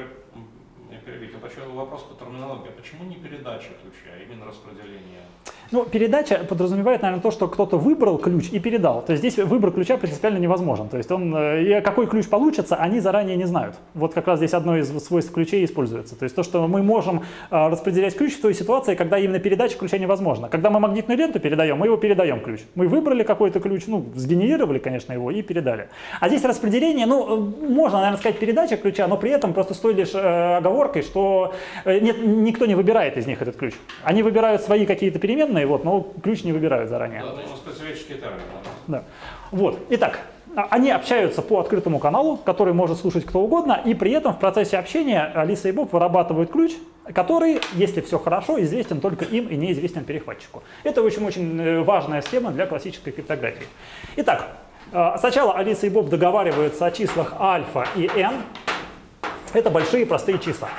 Вопрос по терминологии. Почему не передача ключа, а именно распределение? Ну, передача подразумевает, наверное, то, что кто-то выбрал ключ и передал. То есть здесь выбор ключа принципиально невозможен. То есть он, и какой ключ получится, они заранее не знают. Вот как раз здесь одно из свойств ключей используется. То есть то, что мы можем распределять ключ в той ситуации, когда именно передача ключа невозможна. Когда мы магнитную ленту передаем, мы его передаем ключ. Мы выбрали какой-то ключ, ну, сгенерировали, конечно, его и передали. А здесь распределение, ну, можно, наверное, сказать передача ключа, но при этом просто с той лишь э, оговоркой, что нет, никто не выбирает из них этот ключ. Они выбирают свои какие-то переменные, вот, но ключ не выбирают заранее. Да, это специфический термин. Да. Вот. Итак, они общаются по открытому каналу, который может слушать кто угодно, и при этом в процессе общения Алиса и Боб вырабатывают ключ, который, если все хорошо, известен только им и неизвестен перехватчику. Это очень-очень важная схема для классической криптографии. Итак, сначала Алиса и Боб договариваются о числах альфа и n. Это большие простые числа.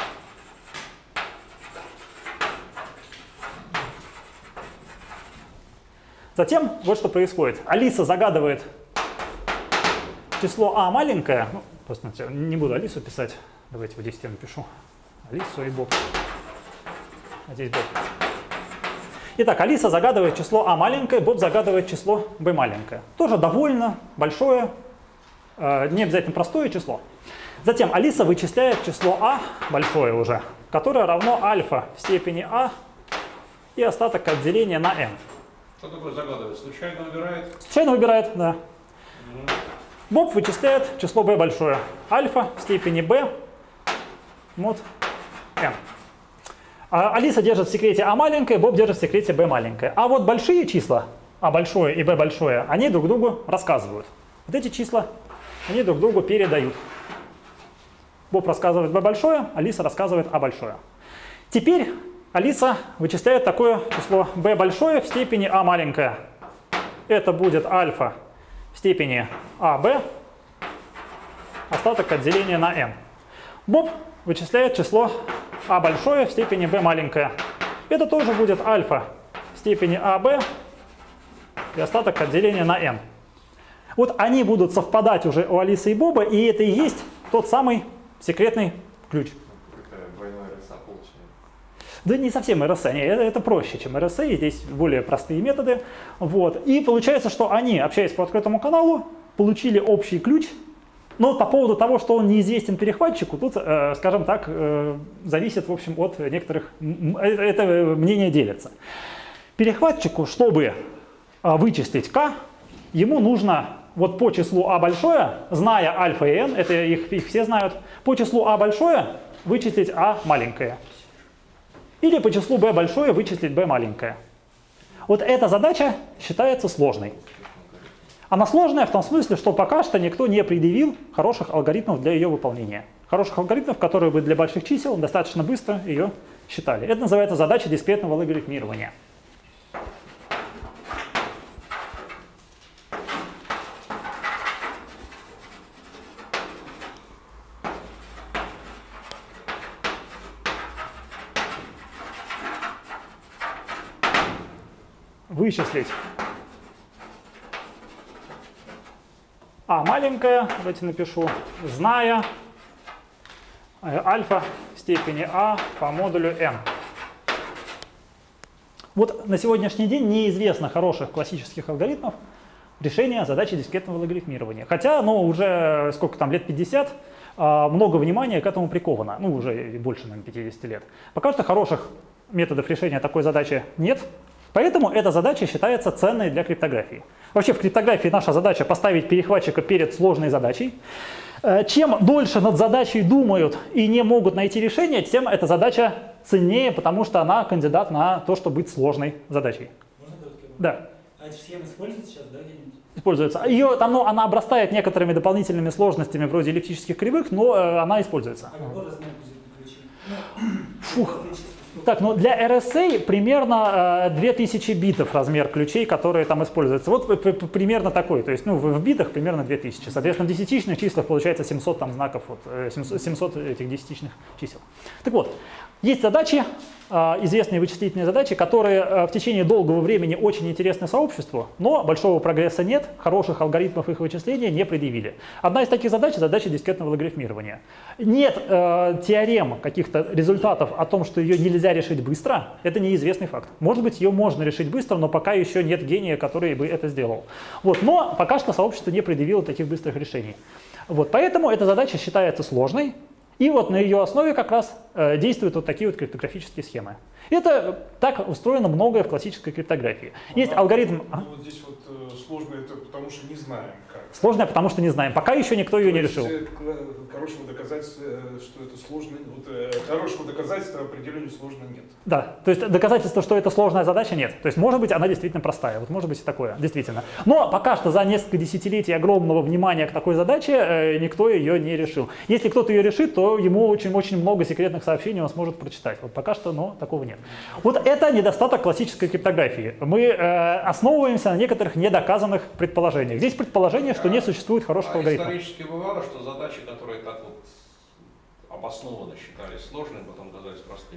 Затем вот что происходит. Алиса загадывает число а маленькое. Ну, просто не буду Алису писать. Давайте вот здесь я напишу. Алису и Боб. А здесь Боб. Итак, Алиса загадывает число а маленькое, Боб загадывает число b маленькое. Тоже довольно большое, э, не обязательно простое число. Затем Алиса вычисляет число а, большое уже, которое равно альфа в степени а и остаток от деления на n. Что такое загадывает? Случайно выбирает? Случайно выбирает, да. Mm-hmm. Боб вычисляет число b большое. Альфа в степени b мод n. А Алиса держит в секрете а маленькое, Боб держит в секрете b маленькое. А вот большие числа, а большое и b большое, они друг другу рассказывают. Вот эти числа, они друг другу передают. Боб рассказывает b большое, Алиса рассказывает а большое. Теперь Алиса вычисляет такое число b большое в степени а маленькое. Это будет альфа в степени аб, остаток от деления на n. Боб вычисляет число а большое в степени b маленькое. Это тоже будет альфа в степени аб и остаток от деления на n. Вот они будут совпадать уже у Алисы и Боба, и это и есть тот самый секретный ключ. Да не совсем эр эс а, нет, это, это проще, чем эр эс а, здесь более простые методы. Вот. И получается, что они, общаясь по открытому каналу, получили общий ключ. Но по поводу того, что он неизвестен перехватчику, тут, э, скажем так, э, зависит, в общем, от некоторых... Это мнение делится. Перехватчику, чтобы э, вычислить k, ему нужно вот по числу а большое, зная альфа и n, это их, их все знают, по числу а большое вычислить а маленькое. Или по числу b большое вычислить b маленькое. Вот эта задача считается сложной. Она сложная в том смысле, что пока что никто не предъявил хороших алгоритмов для ее выполнения. Хороших алгоритмов, которые бы для больших чисел достаточно быстро ее считали. Это называется задача дискретного логарифмирования. Вычислить а маленькое, давайте напишу, зная альфа в степени а по модулю n. Вот на сегодняшний день неизвестно хороших классических алгоритмов решения задачи дискретного логарифмирования. Хотя, ну, уже сколько там, лет пятьдесят, много внимания к этому приковано. Ну, уже больше, наверное, пятидесяти лет. Пока что хороших методов решения такой задачи нет. Поэтому эта задача считается ценной для криптографии. Вообще в криптографии наша задача поставить перехватчика перед сложной задачей. Чем дольше над задачей думают и не могут найти решение, тем эта задача ценнее, потому что она кандидат на то, чтобы быть сложной задачей. Можно короткий вопрос? Да. А эти схемы используются сейчас, да, где-нибудь? Используется. Ее, там, ну, она обрастает некоторыми дополнительными сложностями вроде эллиптических кривых, но э, она используется. А какой размер будет ключей? Фух. Так, ну для эр эс эй примерно э, две тысячи битов размер ключей, которые там используются. Вот примерно такой, то есть ну, в, в битах примерно две тысячи. Соответственно, в десятичных числах получается семьсот там, знаков, вот, э, семьсот, семьсот этих десятичных чисел. Так вот, есть задачи, э, известные вычислительные задачи, которые э, в течение долгого времени очень интересны сообществу, но большого прогресса нет, хороших алгоритмов их вычисления не предъявили. Одна из таких задач — задача дискретного логарифмирования. Нет э, теорем, каких-то результатов о том, что ее нельзя решить быстро, это неизвестный факт. Может быть, ее можно решить быстро, но пока еще нет гения, который бы это сделал. Вот. Но пока что сообщество не предъявило таких быстрых решений. Вот. Поэтому эта задача считается сложной, и вот на ее основе как раз э, действуют вот такие вот криптографические схемы. Это так устроено многое в классической криптографии. Есть а, алгоритм... Ну, вот здесь вот э, сложно это потому, что не знаем как. Сложная, потому что не знаем. Пока еще никто ее То не есть, решил. Хорошего доказательства, что это сложно, вот, э, хорошего доказательства определению сложно нет. Да, то есть доказательства, что это сложная задача, нет. То есть может быть она действительно простая, вот может быть и такое, действительно. Но пока что за несколько десятилетий огромного внимания к такой задаче э, никто ее не решил. Если кто-то ее решит, то ему очень-очень много секретных сообщений он сможет прочитать. Вот пока что, но такого нет. Вот это недостаток классической криптографии. Мы э, основываемся на некоторых недоказанных предположениях. Здесь предположение, что не существует хороших а алгоритмов. Исторически бывало, что задачи, которые так вот обоснованно считались сложными, потом казались простыми.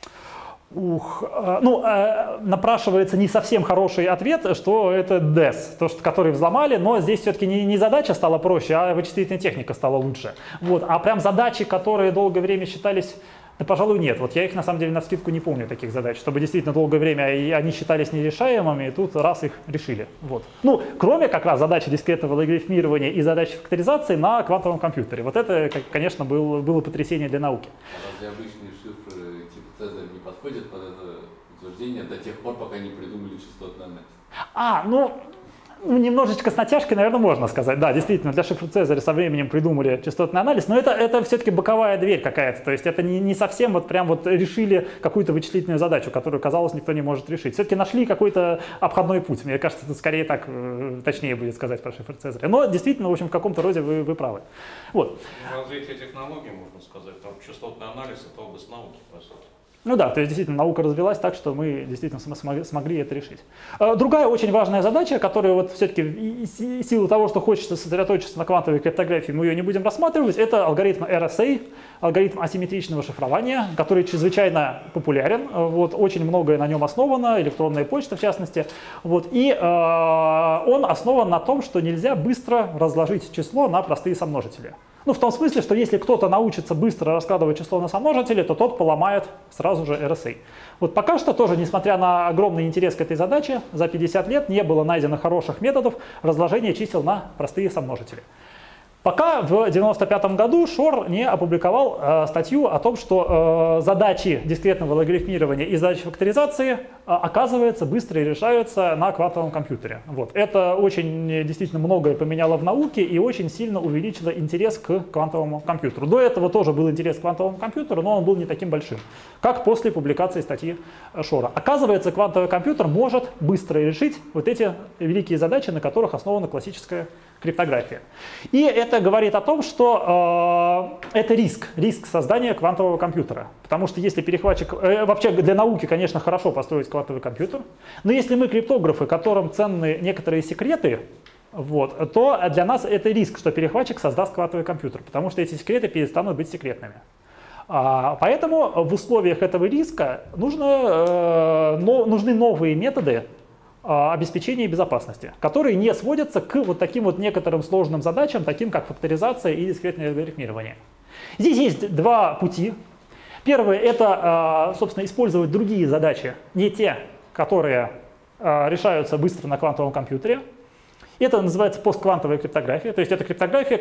Ух, э, ну, э, напрашивается не совсем хороший ответ, что это дэс, то, что, который взломали, но здесь все-таки не, не задача стала проще, а вычислительная техника стала лучше. Вот, а прям задачи, которые долгое время считались, да, пожалуй, нет. Вот я их на самом деле навскидку не помню, таких задач, чтобы действительно долгое время и они считались нерешаемыми, и тут раз их решили. Вот. Ну, кроме как раз задачи дискретного логарифмирования и задачи факторизации на квантовом компьютере. Вот это, конечно, был, было потрясение для науки. А разве обычные шифры типа Цезарь не подходят под это утверждение до тех пор, пока не придумали частотный анализ? А, ну... Ну, немножечко с натяжкой, наверное, можно сказать. Да, действительно, для шифра Цезаря со временем придумали частотный анализ, но это, это все-таки боковая дверь какая-то. То есть это не, не совсем вот прям вот решили какую-то вычислительную задачу, которую, казалось, никто не может решить. Все-таки нашли какой-то обходной путь. Мне кажется, это скорее так, точнее будет сказать про шифр Цезаря. Но действительно, в общем, в каком-то роде вы, вы правы. Вот. Развитие технологий, можно сказать, там частотный анализ — это область науки, по сути. Ну да, то есть действительно наука развилась так, что мы действительно смогли, смогли это решить. Другая очень важная задача, которая вот все-таки в силу того, что хочется сосредоточиться на квантовой криптографии, мы ее не будем рассматривать, это алгоритм эр эс эй, алгоритм асимметричного шифрования, который чрезвычайно популярен, вот, очень многое на нем основано, электронная почта в частности, вот, и э, он основан на том, что нельзя быстро разложить число на простые сомножители. Ну, в том смысле, что если кто-то научится быстро раскладывать число на сомножители, то тот поломает сразу же эр эс эй. Вот пока что тоже, несмотря на огромный интерес к этой задаче, за пятьдесят лет не было найдено хороших методов разложения чисел на простые сомножители. Пока в девяносто пятом году Шор не опубликовал э, статью о том, что э, задачи дискретного логарифмирования и задачи факторизации, э, оказывается, быстро решаются на квантовом компьютере. Вот. Это очень действительно многое поменяло в науке и очень сильно увеличило интерес к квантовому компьютеру. До этого тоже был интерес к квантовому компьютеру, но он был не таким большим, как после публикации статьи Шора. Оказывается, квантовый компьютер может быстро решить вот эти великие задачи, на которых основана классическая криптография. И это говорит о том, что э, это риск, риск создания квантового компьютера. Потому что если перехватчик... Э, вообще для науки, конечно, хорошо построить квантовый компьютер, но если мы криптографы, которым ценны некоторые секреты, вот, то для нас это риск, что перехватчик создаст квантовый компьютер, потому что эти секреты перестанут быть секретными. А, поэтому в условиях этого риска нужно, э, но, нужны новые методы обеспечения безопасности, которые не сводятся к вот таким вот некоторым сложным задачам, таким как факторизация и дискретное логарифмирование. Здесь есть два пути. Первый — это, собственно, использовать другие задачи, не те, которые решаются быстро на квантовом компьютере. Это называется постквантовая криптография, то есть это криптография,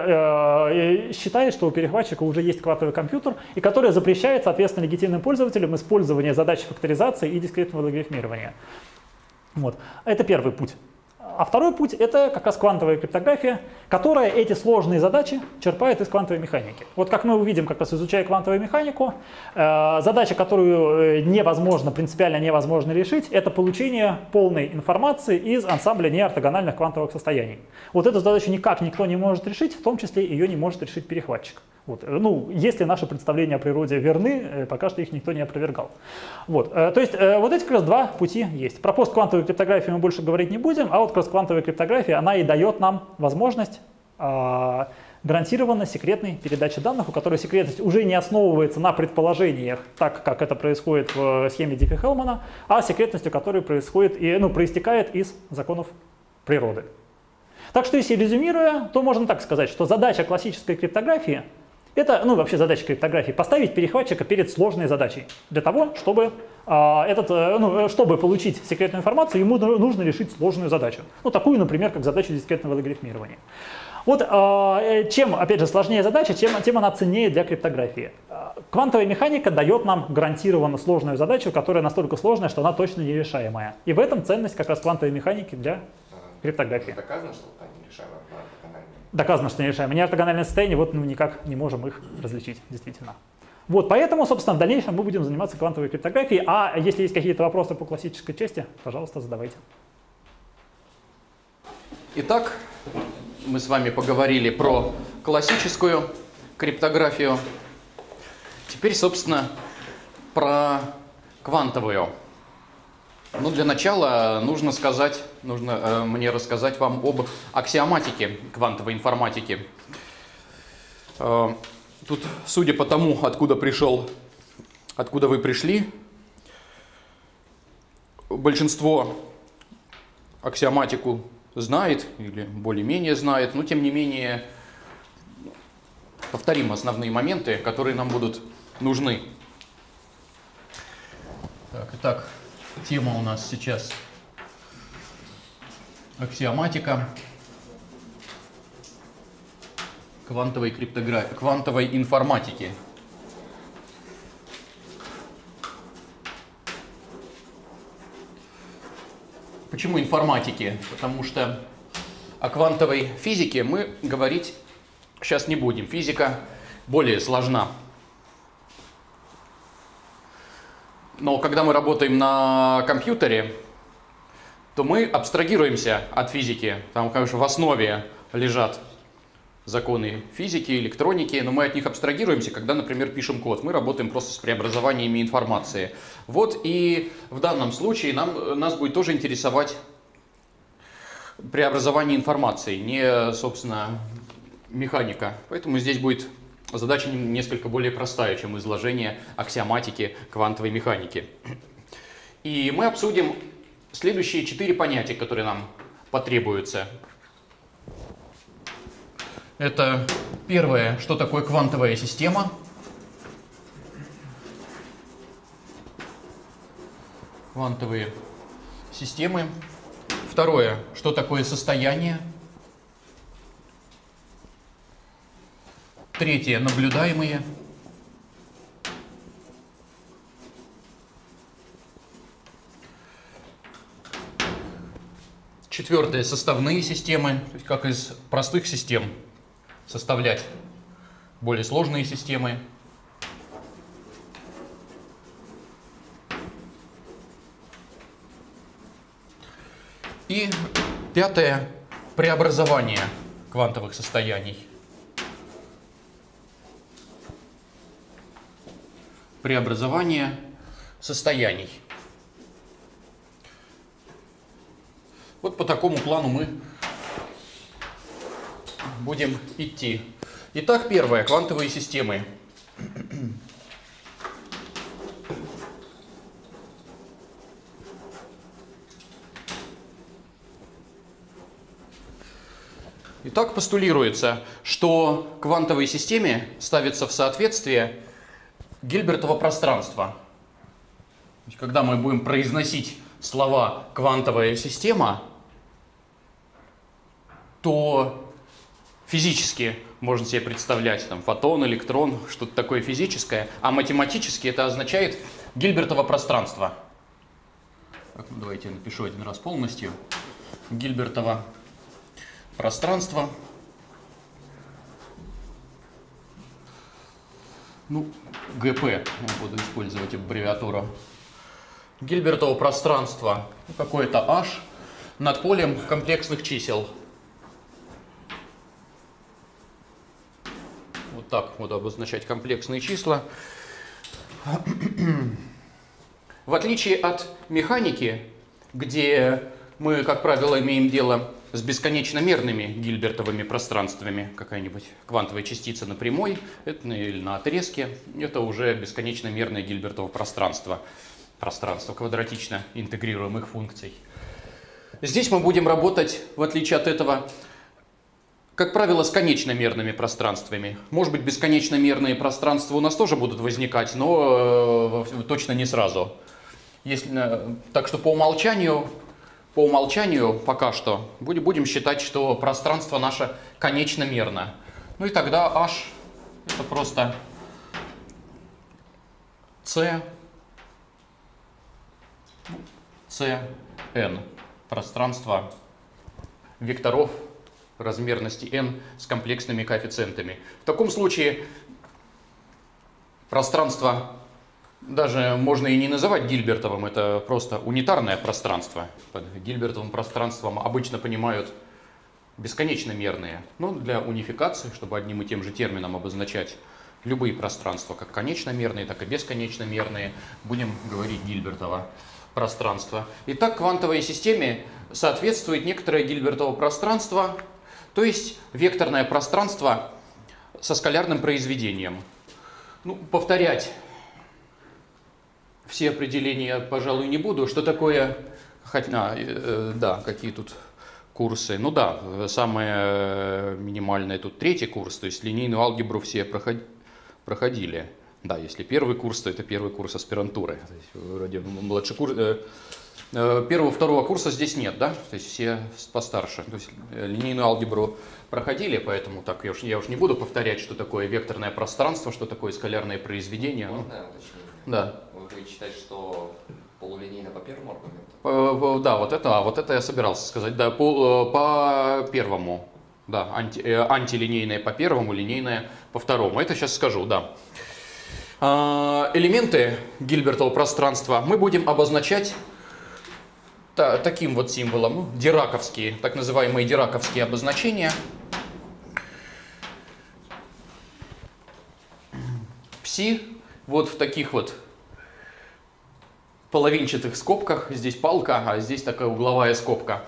которая считает, что у перехватчика уже есть квантовый компьютер, и которая запрещает, соответственно, легитимным пользователям использование задач факторизации и дискретного логарифмирования. Вот. Это первый путь. А второй путь — это как раз квантовая криптография, которая эти сложные задачи черпает из квантовой механики. Вот как мы увидим, как раз изучая квантовую механику, э, задача, которую невозможно, принципиально невозможно решить, это получение полной информации из ансамбля неортогональных квантовых состояний. Вот эту задачу никак никто не может решить, в том числе ее не может решить перехватчик. Вот. Ну, если наши представления о природе верны, пока что их никто не опровергал. Вот. То есть вот эти как раз два пути есть. Про постквантовую криптографию мы больше говорить не будем, а вот как раз квантовая криптография, она и дает нам возможность а, гарантированно секретной передачи данных, у которой секретность уже не основывается на предположениях, так как это происходит в схеме Диффи-Хеллмана, а секретностью, которая происходит и, ну, проистекает из законов природы. Так что, если резюмируя, то можно так сказать, что задача классической криптографии — это, ну, вообще задача криптографии — поставить перехватчика перед сложной задачей. Для того, чтобы, э, этот, э, ну, чтобы получить секретную информацию, ему нужно решить сложную задачу. Ну, такую, например, как задачу дискретного логарифмирования. Вот э, чем, опять же, сложнее задача, тем, тем она ценнее для криптографии. Квантовая механика дает нам гарантированно сложную задачу, которая настолько сложная, что она точно нерешаемая. И в этом ценность как раз квантовой механики для криптографии. Доказано, что это нерешаемая ортогональная? Доказано, что нерешаемые. Неортогональные состояния, вот мы никак не можем их различить, действительно. Вот, поэтому, собственно, в дальнейшем мы будем заниматься квантовой криптографией. А если есть какие-то вопросы по классической части, пожалуйста, задавайте. Итак, мы с вами поговорили про классическую криптографию. Теперь, собственно, про квантовую. Ну, для начала нужно сказать, нужно э, мне рассказать вам об аксиоматике квантовой информатики. Э, тут, судя по тому, откуда пришел, откуда вы пришли, большинство аксиоматику знает или более-менее знает, но тем не менее повторим основные моменты, которые нам будут нужны. Так, итак. Тема у нас сейчас аксиоматика квантовой криптографии, квантовой информатики. Почему информатики? Потому что о квантовой физике мы говорить сейчас не будем. Физика более сложна. Но когда мы работаем на компьютере, то мы абстрагируемся от физики. Там, конечно, в основе лежат законы физики, электроники, но мы от них абстрагируемся, когда, например, пишем код. Мы работаем просто с преобразованиями информации. Вот и в данном случае нам, нас будет тоже интересовать преобразование информации, не, собственно, механика. Поэтому здесь будет задача несколько более простая, чем изложение аксиоматики квантовой механики. И мы обсудим следующие четыре понятия, которые нам потребуются. Это первое, что такое квантовая система. Квантовые системы. Второе, что такое состояние. Третье — наблюдаемые. Четвертое — составные системы, то есть как из простых систем составлять более сложные системы. И пятое — преобразование квантовых состояний. Преобразование состояний. Вот по такому плану мы будем идти. Итак, первое — квантовые системы. Итак, постулируется, что квантовой системе ставится в соответствие Гильбертово пространство. Когда мы будем произносить слова «квантовая система», то физически можно себе представлять там, фотон, электрон, что-то такое физическое, а математически это означает Гильбертово пространство. Так, ну, давайте я напишу один раз полностью. Гильбертово пространство. Ну, ГП, я буду использовать аббревиатуру. Гильбертово пространство, ну, какое-то H над полем комплексных чисел. Вот так буду обозначать комплексные числа. В отличие от механики, где мы, как правило, имеем дело с бесконечно мерными гильбертовыми пространствами, какая-нибудь квантовая частица на прямой это, или на отрезке, это уже бесконечно мерное гильбертово пространство, пространство квадратично интегрируемых функций. Здесь мы будем работать, в отличие от этого, как правило, с конечно мерными пространствами. Может быть, бесконечно мерные пространства у нас тоже будут возникать, но э, точно не сразу. Если, э, так что по умолчанию... По умолчанию пока что будем считать, что пространство наше конечно мерно. Ну и тогда H это просто C, C, N. Пространство векторов размерности n с комплексными коэффициентами. В таком случае пространство даже можно и не называть Гильбертовым, это просто унитарное пространство. Под Гильбертовым пространством обычно понимают бесконечно мерные, но для унификации, чтобы одним и тем же термином обозначать любые пространства, как конечно мерные, так и бесконечно мерные, будем говорить Гильбертово пространство. Итак, квантовой системе соответствует некоторое Гильбертово пространство, то есть векторное пространство со скалярным произведением. Ну, повторять все определения, пожалуй, не буду. Что такое... А, э, да, какие тут курсы? Ну да, самое минимальное тут третий курс, то есть линейную алгебру все проходили. Да, если первый курс, то это первый курс аспирантуры. То есть, вроде младший курс... Э, первого, второго курса здесь нет, да? То есть все постарше. То есть линейную алгебру проходили, поэтому так я уж, я уж не буду повторять, что такое векторное пространство, что такое скалярное произведение. Можно я уточню? Да. Вы будете считать, что полулинейно по первому аргументу? Да, вот это, вот это я собирался сказать. Да, по, по первому. Да, анти, антилинейное по первому, линейное по второму. Это сейчас скажу, да. Элементы Гильбертова пространства мы будем обозначать та, таким вот символом. Дираковские, так называемые дираковские обозначения. Пси. Вот в таких вот половинчатых скобках. Здесь палка, а здесь такая угловая скобка.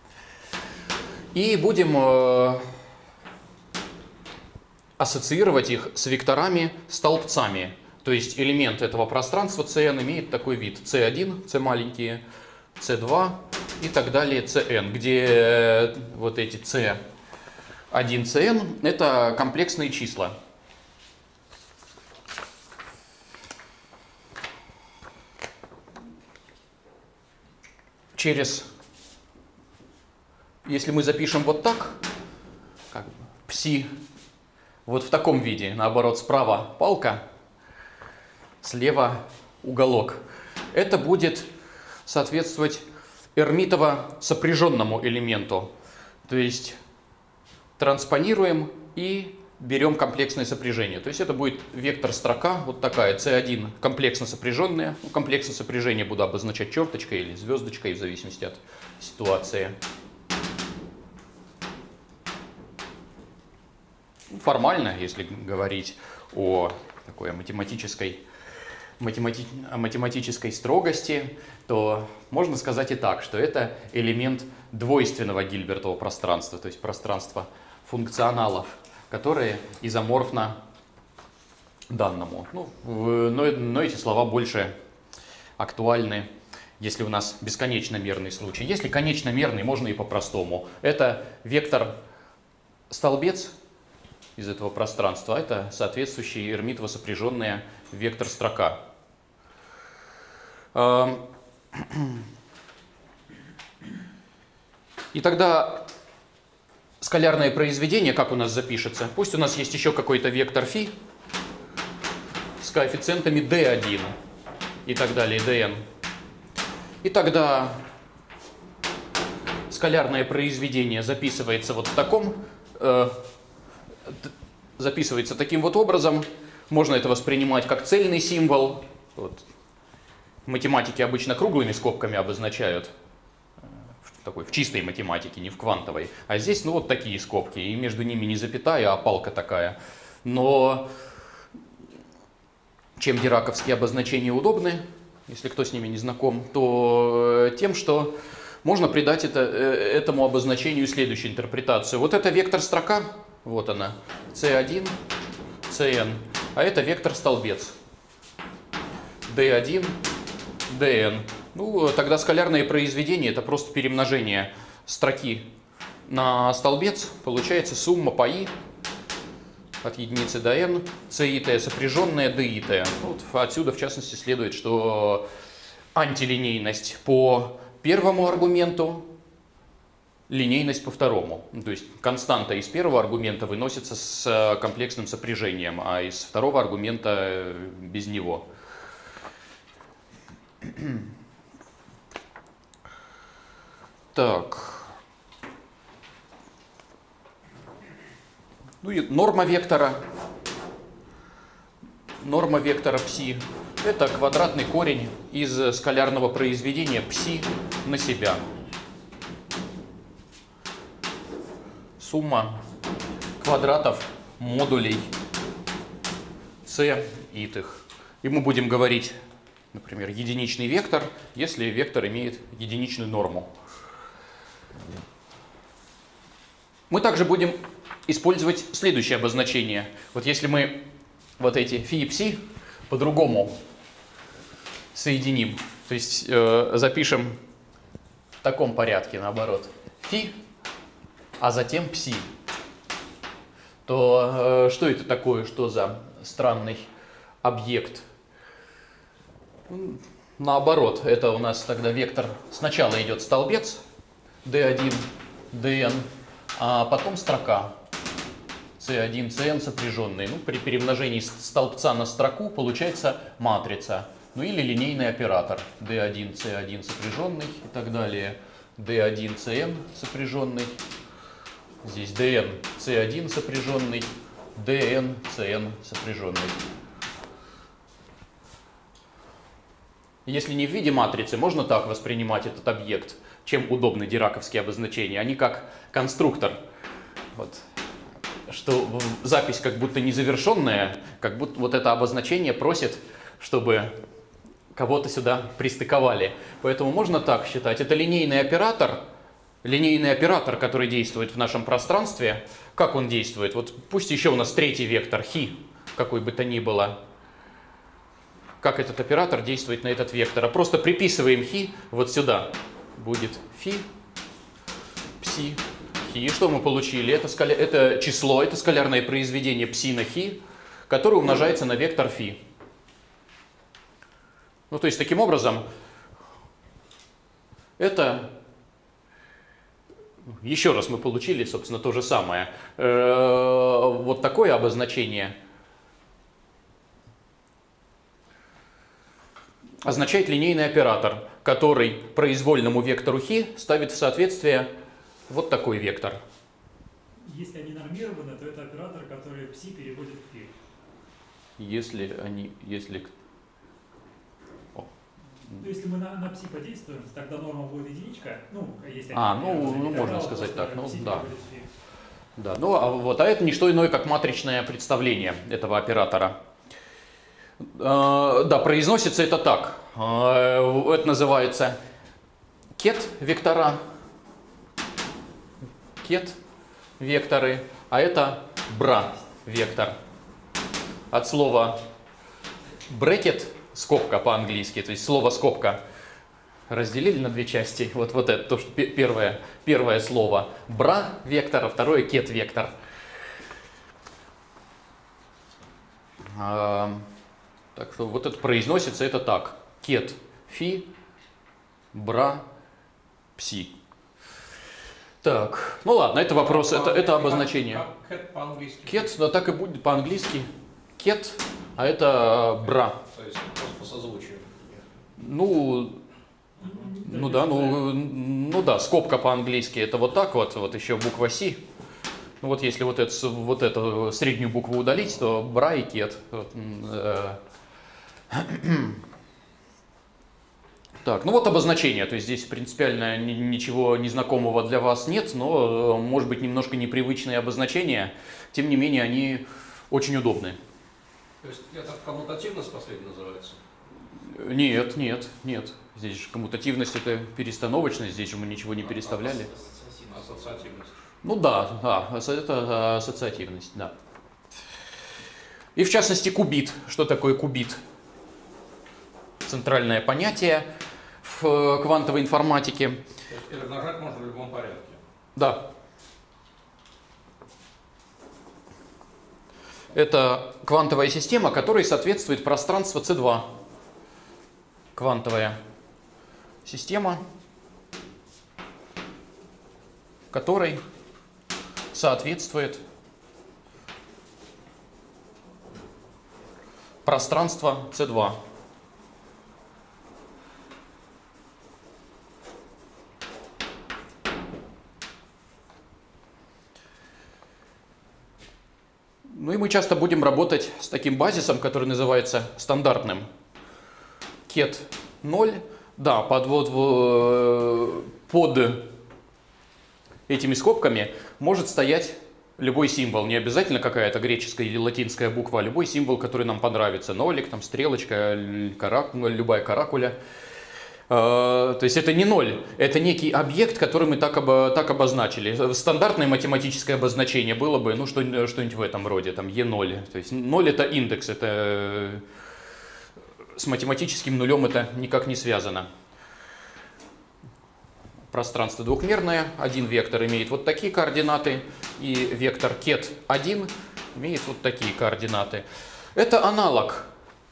И будем э, ассоциировать их с векторами-столбцами. То есть элемент этого пространства Cn имеет такой вид. си один, c маленькие, си два и так далее, Cn, где вот эти си один, Cn это комплексные числа. Через, если мы запишем вот так, как пси вот в таком виде. Наоборот, справа палка, слева уголок. Это будет соответствовать эрмитово сопряженному элементу. То есть транспонируем и берем комплексное сопряжение. То есть это будет вектор строка, вот такая, си один, комплексно сопряженная. Ну, комплексное сопряжение буду обозначать черточкой или звездочкой, в зависимости от ситуации. Формально, если говорить о такой математической, математи, о математической строгости, то можно сказать и так, что это элемент двойственного Гильбертова пространства, то есть пространства функционалов, которые изоморфно данному. Ну, но, но эти слова больше актуальны, если у нас бесконечно-мерный случай. Если конечно-мерный, можно и по-простому. Это вектор столбец из этого пространства, а это соответствующий эрмитово сопряженный вектор строка. И тогда скалярное произведение, как у нас запишется? Пусть у нас есть еще какой-то вектор φ с коэффициентами дэ один и так далее, dn. И тогда скалярное произведение записывается вот в таком, э, записывается таким вот образом. Можно это воспринимать как цельный символ. Вот. Математики обычно круглыми скобками обозначают. В такой, в чистой математике, не в квантовой. А здесь, ну, вот такие скобки. И между ними не запятая, а палка такая. Но чем дираковские обозначения удобны, если кто с ними не знаком, то тем, что можно придать это, этому обозначению следующую интерпретацию. Вот это вектор строка, вот она, си один, cn, а это вектор столбец, дэ один, dn. Ну, тогда скалярное произведение — это просто перемножение строки на столбец. Получается сумма по i от единицы до n, cit сопряженная dit. Вот отсюда, в частности, следует, что антилинейность по первому аргументу, линейность по второму. То есть константа из первого аргумента выносится с комплексным сопряжением, а из второго аргумента без него. Так. Ну и норма вектора. Норма вектора пси — это квадратный корень из скалярного произведения пси на себя. Сумма квадратов модулей c итых. И мы будем говорить, например, единичный вектор, если вектор имеет единичную норму. Мы также будем использовать следующее обозначение. Вот если мы вот эти φ и пси по-другому соединим, то есть э, запишем в таком порядке, наоборот, φ, а затем пси, то э, что это такое, что за странный объект? Наоборот, это у нас тогда вектор, сначала идет столбец, дэ один, dn, а потом строка, си один, cn сопряженные. Ну, при перемножении столбца на строку получается матрица. Ну или линейный оператор, дэ один, си один сопряженный и так далее, дэ один, cn сопряженный, здесь dn, си один сопряженный, dn, cn сопряженный. Если не в виде матрицы, можно так воспринимать этот объект, чем удобны дираковские обозначения. Они как конструктор. Вот. Что запись как будто незавершенная, как будто вот это обозначение просит, чтобы кого-то сюда пристыковали. Поэтому можно так считать. Это линейный оператор, линейный оператор, который действует в нашем пространстве. Как он действует? Вот пусть еще у нас третий вектор, χ, какой бы то ни было. Как этот оператор действует на этот вектор? А просто приписываем χ вот сюда. Будет φ, пси, χ. И что мы получили? Это, скаля... это число, это скалярное произведение пси на χ, которое умножается на вектор φ. Ну, то есть, таким образом, это... Еще раз мы получили, собственно, то же самое. Вот вот такое обозначение означает линейный оператор, который произвольному вектору χ ставит в соответствие вот такой вектор. Если они нормированы, то это оператор, который пси переводит в φ. Если они, если... О. Ну, если мы на, на пси подействуем, тогда норма будет единичка. Ну, если А, они, ну, они, ну можно тогда сказать просто так, ну пси да. переводит в φ. Да, ну а вот, а это не что иное, как матричное представление этого оператора. Э, да, произносится это так. Э, это называется ket вектора, ket векторы, а это bra вектор. От слова bracket, скобка по-английски, то есть слово скобка разделили на две части. Вот, вот это то, что первое, первое слово bra вектор, а второе ket вектор. А, так что вот это произносится это так. Ket φ, bra psi. Так, ну ладно, это вопрос, это, это обозначение. Ket по-английски. Ket, да, так и будет по-английски. Ket, а это bra. То есть просто по созвучию. Ну, ну да, ну, ну да, скобка по-английски это вот так вот, вот еще буква Си. Ну вот если вот, это, вот эту среднюю букву удалить, то бра и кет. Вот, э. Так, ну вот обозначение, то есть здесь принципиально ничего незнакомого для вас нет, но может быть немножко непривычные обозначения, тем не менее они очень удобны. То есть это коммутативность последняя называется? Нет, нет, нет. Здесь же коммутативность это перестановочность, здесь же мы ничего не переставляли. Ассоциативность. Ну да, да, это ассоциативность, да. И в частности кубит. Что такое кубит? Центральное понятие в квантовой информатике. То есть перемножать можно в любом порядке? Да. Это квантовая система, которой соответствует пространство С два. Квантовая система, которой соответствует пространство С два. Ну и мы часто будем работать с таким базисом, который называется стандартным. Ket ноль. Да, под, вот, под этими скобками может стоять любой символ. Не обязательно какая-то греческая или латинская буква, а любой символ, который нам понравится. Нолик, там, стрелочка, карак, любая каракуля. То есть это не ноль, это некий объект, который мы так, обо, так обозначили. Стандартное математическое обозначение было бы, ну, что, что-нибудь в этом роде, там, е ноль. То есть ноль это индекс, это с математическим нулем это никак не связано. Пространство двухмерное, один вектор имеет вот такие координаты, и вектор ket один имеет вот такие координаты. Это аналог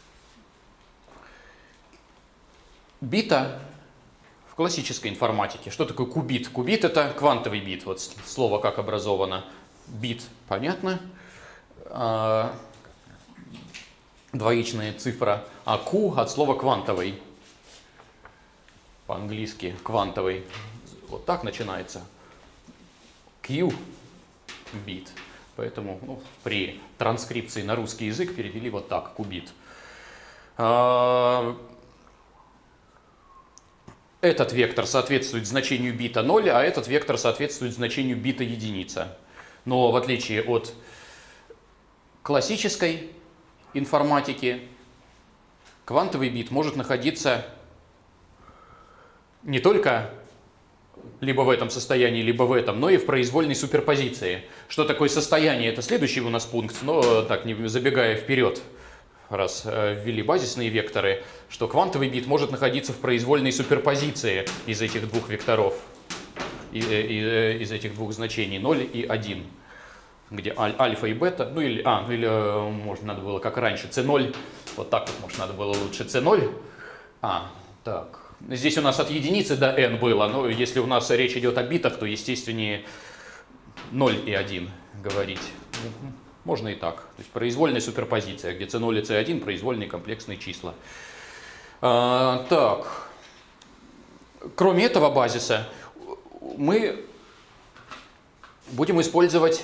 бита в классической информатике. Что такое кубит? Кубит это квантовый бит. Вот слово как образовано. Бит, понятно. А, двоичная цифра. А Q от слова квантовый. По-английски квантовый. Вот так начинается. Q бит. Поэтому ну, при транскрипции на русский язык перевели вот так. Кубит. А, Этот вектор соответствует значению бита ноль, а этот вектор соответствует значению бита единица. Но в отличие от классической информатики, квантовый бит может находиться не только либо в этом состоянии, либо в этом, но и в произвольной суперпозиции. Что такое состояние? Это следующий у нас пункт, но так, не забегая вперед. Раз ввели базисные векторы, что квантовый бит может находиться в произвольной суперпозиции из этих двух векторов, из этих двух значений ноль и один, где альфа и бета, ну или, а, ну или может надо было как раньше, си ноль, вот так вот, может надо было лучше си ноль, а, так, здесь у нас от единицы до n было, но если у нас речь идет о битах, то естественнее ноль и один говорить. Можно и так. То есть произвольная суперпозиция, где си ноль и си один произвольные комплексные числа. А, так. Кроме этого базиса, мы будем использовать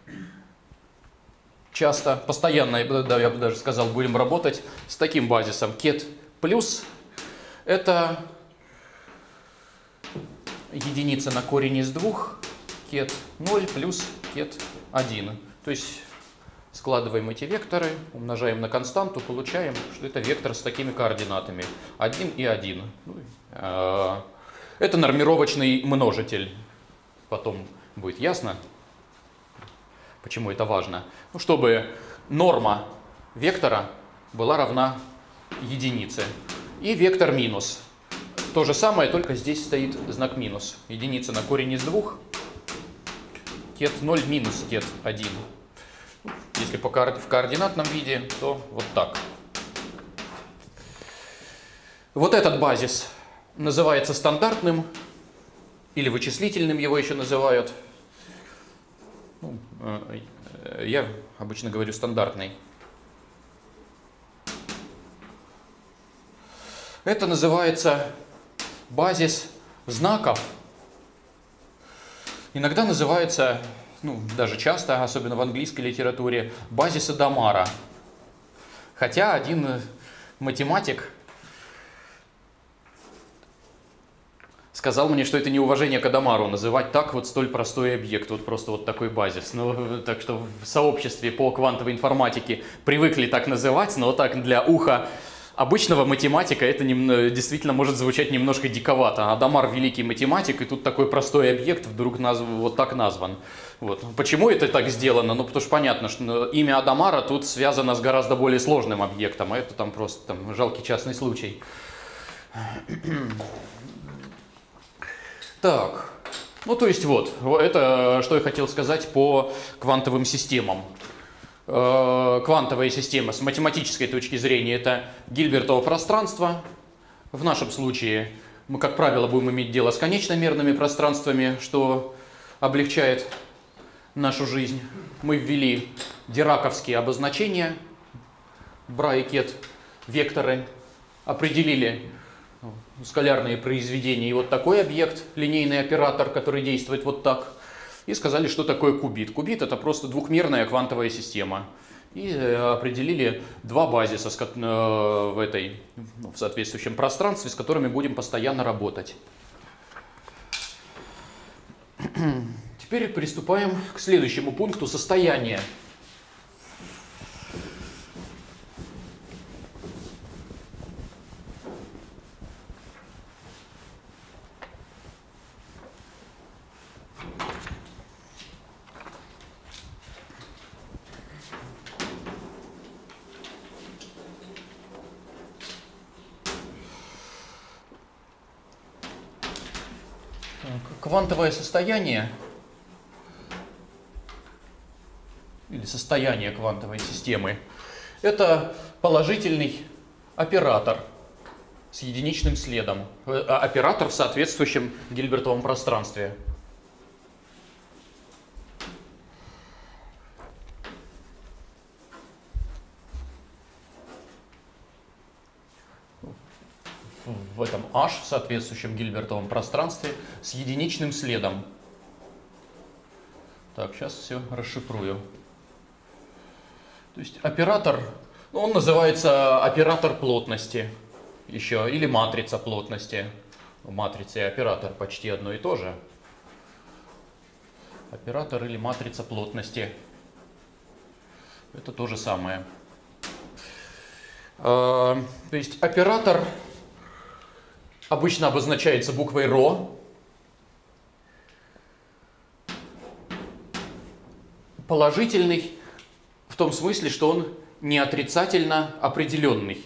часто, постоянно, да, я бы даже сказал, будем работать с таким базисом. Ket плюс – это единица на корень из двух, ket ноль плюс ket один. То есть складываем эти векторы, умножаем на константу, получаем, что это вектор с такими координатами один и один. Это нормировочный множитель. Потом будет ясно, почему это важно. Ну, чтобы норма вектора была равна единице. И вектор минус. То же самое, только здесь стоит знак минус. Единица на корень из двух. Ket ноль минус ket один. Если по коорд... в координатном виде, то вот так. Вот этот базис называется стандартным, или вычислительным его еще называют. Ну, я обычно говорю стандартный. Это называется базис знаков. Иногда называется, ну, даже часто, особенно в английской литературе, базис Адамара. Хотя один математик сказал мне, что это неуважение к Адамару, называть так вот столь простой объект, вот просто вот такой базис. Ну, так что в сообществе по квантовой информатике привыкли так называть, но так для уха обычного математика это не, действительно может звучать немножко диковато. Адамар великий математик, и тут такой простой объект вдруг назв, вот так назван. Вот. Почему это так сделано? Ну, потому что понятно, что имя Адамара тут связано с гораздо более сложным объектом, а это там просто там, жалкий частный случай. Так, ну то есть вот, это что я хотел сказать по квантовым системам. Квантовая система с математической точки зрения это Гильбертово пространство. В нашем случае мы, как правило, будем иметь дело с конечномерными пространствами, что облегчает нашу жизнь. Мы ввели дираковские обозначения, бра и кет, векторы, определили скалярные произведения и вот такой объект, линейный оператор, который действует вот так. И сказали, что такое кубит. Кубит это просто двухмерная квантовая система. И определили два базиса в этой, в соответствующем пространстве, с которыми будем постоянно работать. Теперь приступаем к следующему пункту состояния. Квантовое состояние или состояние квантовой системы – это положительный оператор с единичным следом, оператор в соответствующем Гильбертовом пространстве. В этом H, в соответствующем Гильбертовом пространстве, с единичным следом. Так, сейчас все расшифрую. То есть оператор, ну, он называется оператор плотности еще, или матрица плотности. Матрица и оператор почти одно и то же. Оператор или матрица плотности. Это то же самое. То есть оператор обычно обозначается буквой ро. Положительный в том смысле, что он не отрицательно определенный.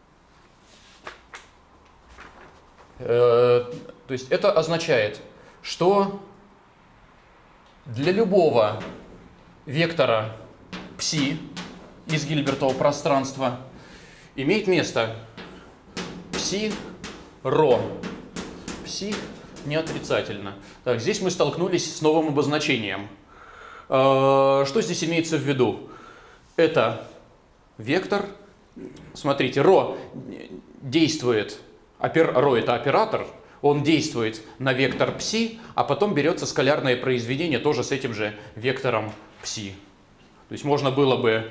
Э, то есть это означает, что для любого вектора пси из Гильбертового пространства имеет место пси ро. Пси не отрицательно. Так, здесь мы столкнулись с новым обозначением. Что здесь имеется в виду? это вектор. Смотрите, ρ действует, опер, ρ это оператор, он действует на вектор пси, а потом берется скалярное произведение тоже с этим же вектором пси. То есть можно было бы,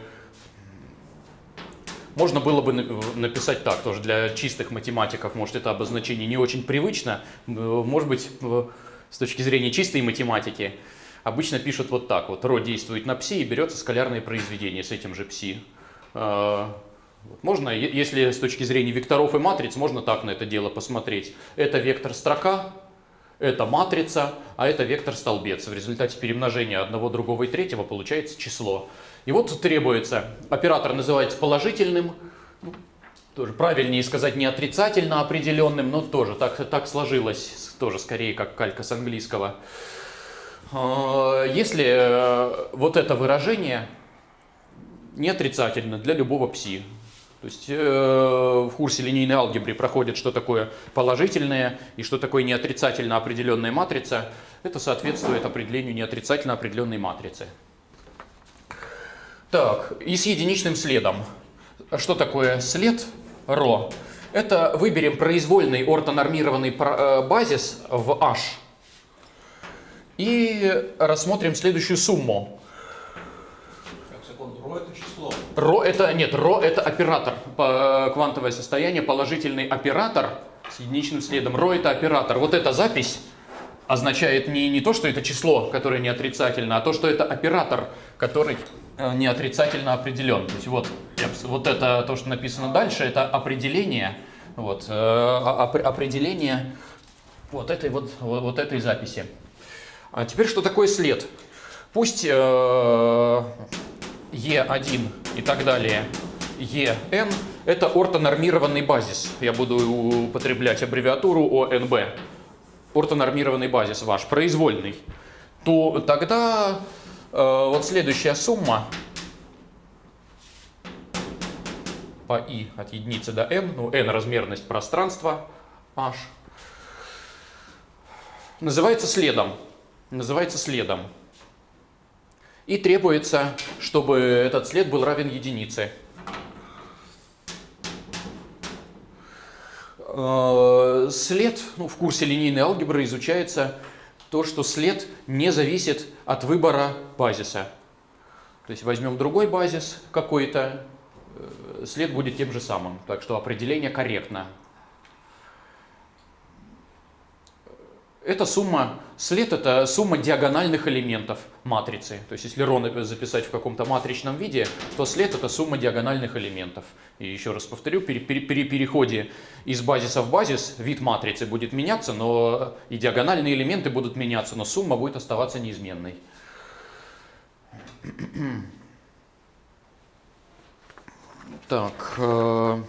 можно было бы написать так, тоже для чистых математиков, может это обозначение не очень привычно, может быть с точки зрения чистой математики обычно пишут вот так, вот ρ действует на пси и берется скалярное произведение с этим же пси. Можно, если с точки зрения векторов и матриц, можно так на это дело посмотреть. Это вектор строка, это матрица, а это вектор столбец. В результате перемножения одного, другого и третьего получается число. И вот требуется, оператор называется положительным, ну, тоже правильнее сказать не отрицательно определенным, но тоже так, так сложилось, тоже скорее как калька с английского. Если вот это выражение не отрицательно для любого пси. То есть э, в курсе линейной алгебры проходит, что такое положительная и что такое неотрицательно определенная матрица. Это соответствует определению неотрицательно определенной матрицы. Так, и с единичным следом. Что такое след ρ? Это выберем произвольный ортонормированный базис в H и рассмотрим следующую сумму. ρ это число. ρ это, нет, ρ это оператор, квантовое состояние, положительный оператор с единичным следом. ρ это оператор. Вот эта запись означает не, не то, что это число, которое не отрицательно, а то, что это оператор, который не отрицательно определен. То есть вот, вот это то, что написано дальше, это определение, вот, определение вот этой, вот, вот этой записи. А теперь что такое след? Пусть э, е один и так далее, en это ортонормированный базис. Я буду употреблять аббревиатуру о эн бэ. Ортонормированный базис ваш, произвольный. То тогда э, вот следующая сумма по i от единицы до n, ну n размерность пространства h, называется следом. Называется следом. И требуется, чтобы этот след был равен единице. След, ну, в курсе линейной алгебры изучается то, что след не зависит от выбора базиса. То есть возьмем другой базис какой-то, след будет тем же самым. Так что определение корректно. Эта сумма, след это сумма диагональных элементов матрицы. То есть если ρ записать в каком-то матричном виде, то след это сумма диагональных элементов. И еще раз повторю, при, при, при переходе из базиса в базис вид матрицы будет меняться, но и диагональные элементы будут меняться, но сумма будет оставаться неизменной. Так. Э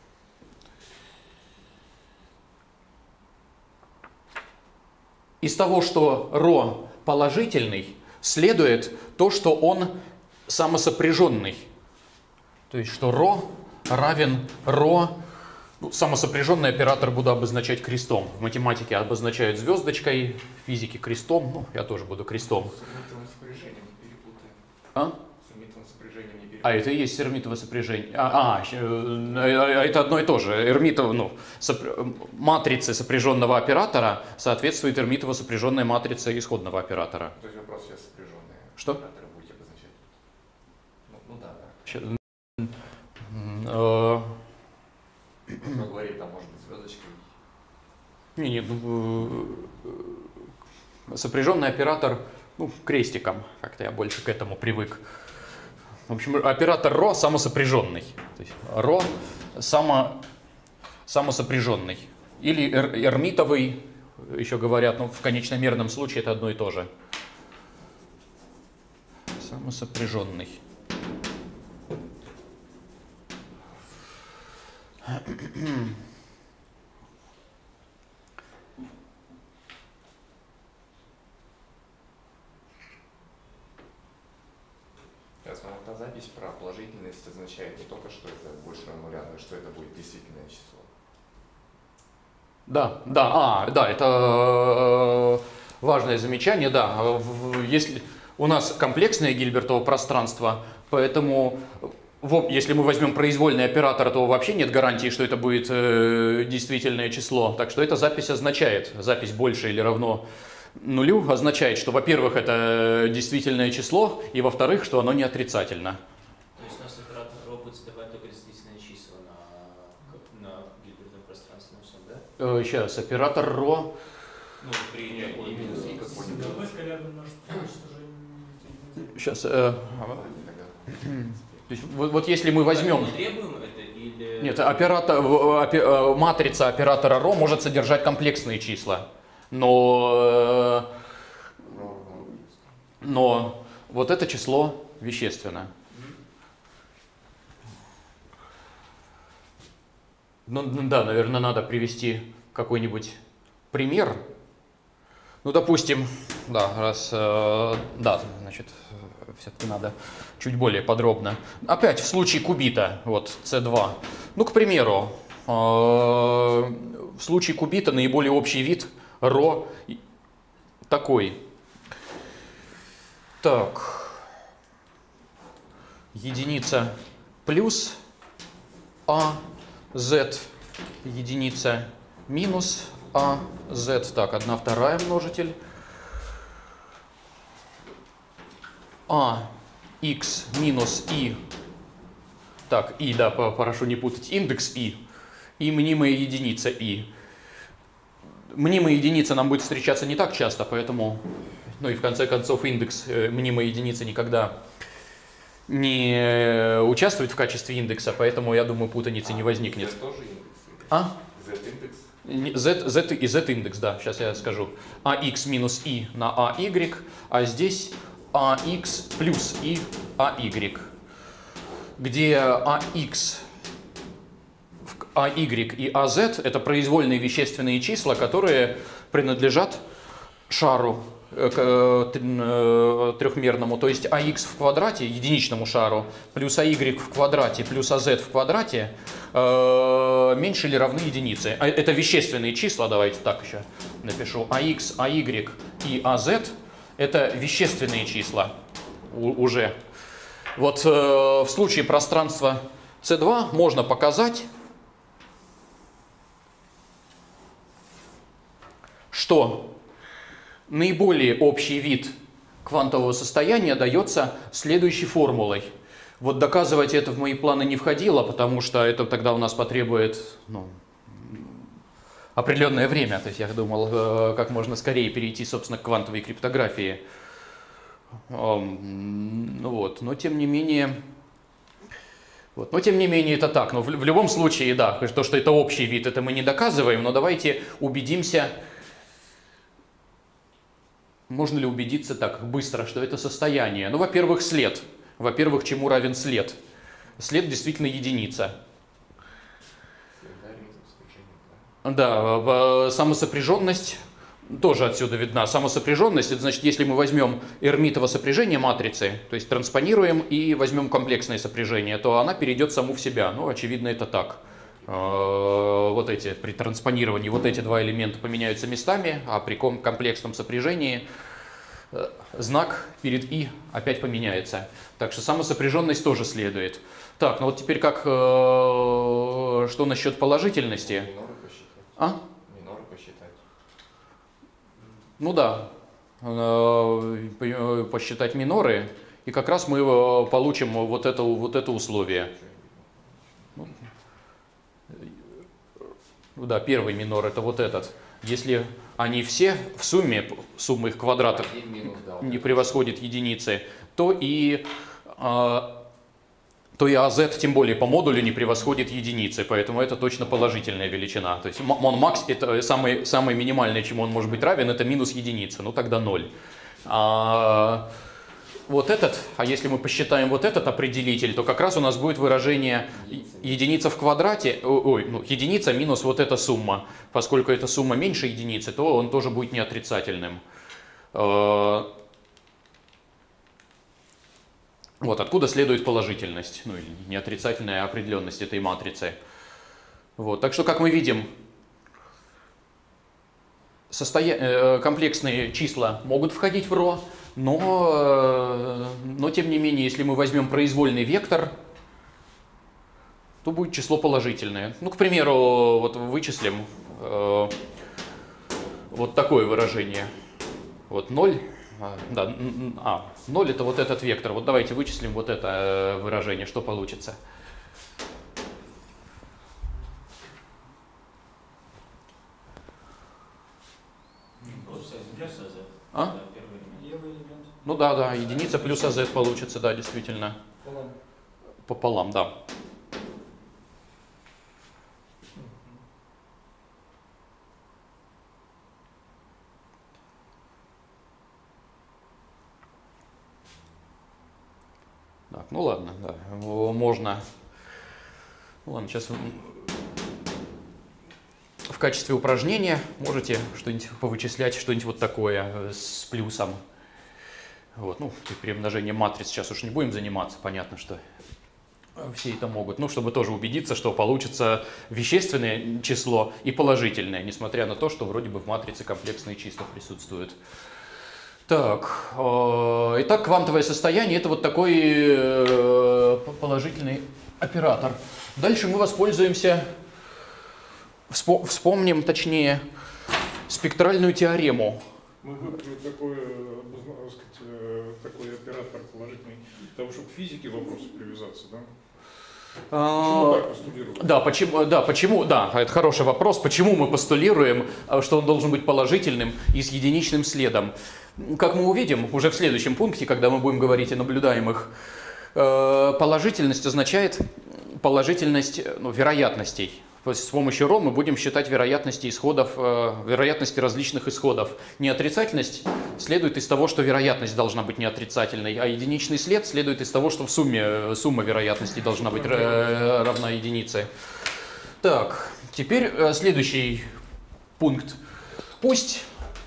Из того, что ρ положительный, следует то, что он самосопряженный. То есть, что ρ равен ρ, ну, самосопряженный оператор буду обозначать крестом. В математике обозначают звездочкой, в физике крестом, ну, я тоже буду крестом. С эрмитовым сопряжением не перепутаем. А? С эрмитовым сопряжением не перепутаем. А, это и есть эрмитово сопряжение. А, а, это одно и то же. Эрмитов, ну, сопр... матрицы сопряженного оператора соответствует эрмитово сопряженная матрица исходного оператора. То есть вопрос сейчас сопряженные. Что? Операторы будете обозначать. Ну, ну да, да. Сейчас... Можно говорить, там может быть звездочкой. Не, не, ну, сопряженный оператор, ну, крестиком. Как-то я больше к этому привык. В общем, оператор ρ самосопряженный. То есть ρ само, самосопряженный. Или эр, эрмитовый, еще говорят, но в конечномерном случае это одно и то же. Самосопряженный. Эта запись про положительность означает не только, что это больше равно нуля, но и что это будет действительное число. Да, да, а, да, это важное замечание, да. Если у нас комплексное Гильбертово пространство, Поэтому, если мы возьмем произвольный оператор, то вообще нет гарантии, что это будет э, действительное число. Так что эта запись означает, запись больше или равно нулю, означает, что, во-первых, это действительное число, и, во-вторых, что оно не отрицательно. То есть у нас оператор ро будет задавать только действительные числа на, на гильбертовом пространстве, да? Э, сейчас, оператор ро... Ну, при не минус и какой-нибудь. Какой скалярный множество? Что же не- Сейчас... Э, то есть, вот, вот если мы возьмем... Мы требуем это или... Нет, оператор, опе, матрица оператора ро может содержать комплексные числа, но, но вот это число вещественно. Ну да, наверное, надо привести какой-нибудь пример. Ну, допустим, да, раз, э, да, значит, все-таки надо чуть более подробно. Опять в случае кубита, вот си два. Ну, к примеру, э, в случае кубита наиболее общий вид ро такой. Так, единица плюс а, z, единица минус а, z, так, одна вторая множитель, а, x минус и, так, и, да, прошу не путать, индекс и, и мнимая единица и. Мнимая единица нам будет встречаться не так часто, поэтому, ну и в конце концов индекс мнимой единицы никогда не участвует в качестве индекса, поэтому, я думаю, путаницы не возникнет. Z тоже индекс? А? Z-индекс? Z, Z и Z-индекс, да, сейчас я скажу. ax минус i на ay, а здесь ax плюс i ay, где ax, ay и az это произвольные вещественные числа, которые принадлежат шару трехмерному, то есть ax в квадрате, единичному шару, плюс ay в квадрате, плюс az в квадрате э, меньше или равны единице. Это вещественные числа, давайте так еще напишу. ax, ay и az это вещественные числа уже. Вот э, в случае пространства си два можно показать, что наиболее общий вид квантового состояния дается следующей формулой. Вот доказывать это в мои планы не входило, потому что это тогда у нас потребует, ну, определенное время. То есть я думал, как можно скорее перейти, собственно, к квантовой криптографии. Ну вот, но тем не менее... Вот. Но тем не менее это так. Но в, в любом случае, да, то, что это общий вид, это мы не доказываем, но давайте убедимся... Можно ли убедиться так быстро, что это состояние? Ну, во-первых, след. Во-первых, чему равен след? След действительно единица. Да, самосопряженность тоже отсюда видна. Самосопряженность, это значит, если мы возьмем эрмитово сопряжение матрицы, то есть транспонируем и возьмем комплексное сопряжение, то она перейдет саму в себя. Ну, очевидно, это так. Вот эти, при транспонировании вот эти два элемента поменяются местами, а при комплексном сопряжении знак перед «и» опять поменяется. Так что самосопряженность тоже следует. Так, ну вот теперь как, что насчет положительности? Миноры посчитать. А? Миноры посчитать. Ну да, посчитать миноры, и как раз мы получим вот это, вот это условие. Ну да, первый минор это вот этот. Если они все в сумме, сумма их квадратов не превосходит единицы, то и, э, то и az тем более по модулю не превосходит единицы, поэтому это точно положительная величина. То есть mon-max это самое, самое минимальное, чему он может быть равен, это минус единица, ну тогда ноль. А, вот этот, а если мы посчитаем вот этот определитель, то как раз у нас будет выражение единица в квадрате, ой, ну, единица минус вот эта сумма. Поскольку эта сумма меньше единицы, то он тоже будет неотрицательным. Вот откуда следует положительность, ну или неотрицательная определенность этой матрицы. Вот, так что, как мы видим, состоя... комплексные числа могут входить в ро, Но, но тем не менее, если мы возьмем произвольный вектор, то будет число положительное. Ну, к примеру, вот вычислим э, вот такое выражение. Вот ноль, а, да, а, ноль это вот этот вектор. Вот давайте вычислим вот это выражение, что получится. А? Ну да, да, единица плюс АЗ получится, да, действительно. Пополам. Пополам, да. Так, ну ладно, да, можно. Ну ладно, сейчас в качестве упражнения можете что-нибудь повычислять, что-нибудь вот такое с плюсом. Вот, ну, перемножением матриц сейчас уж не будем заниматься, понятно, что все это могут. Ну, чтобы тоже убедиться, что получится вещественное число и положительное, несмотря на то, что вроде бы в матрице комплексные числа присутствуют. Так, э, итак, квантовое состояние – это вот такой э, положительный оператор. Дальше мы воспользуемся, вспомним, точнее, спектральную теорему. Мы выбрали такой, так сказать, такой оператор положительный, для того, чтобы к физике вопросы привязаться, да? Почему так постулируем? Да, почему, да, почему, да, это хороший вопрос. Почему мы постулируем, что он должен быть положительным и с единичным следом? Как мы увидим уже в следующем пункте, когда мы будем говорить о наблюдаемых, положительность означает положительность, ну, вероятностей. С помощью ро мы будем считать вероятности исходов, вероятности различных исходов. Неотрицательность следует из того, что вероятность должна быть неотрицательной, а единичный след следует из того, что в сумме сумма вероятностей должна быть равна единице. Так, теперь следующий пункт. Пусть,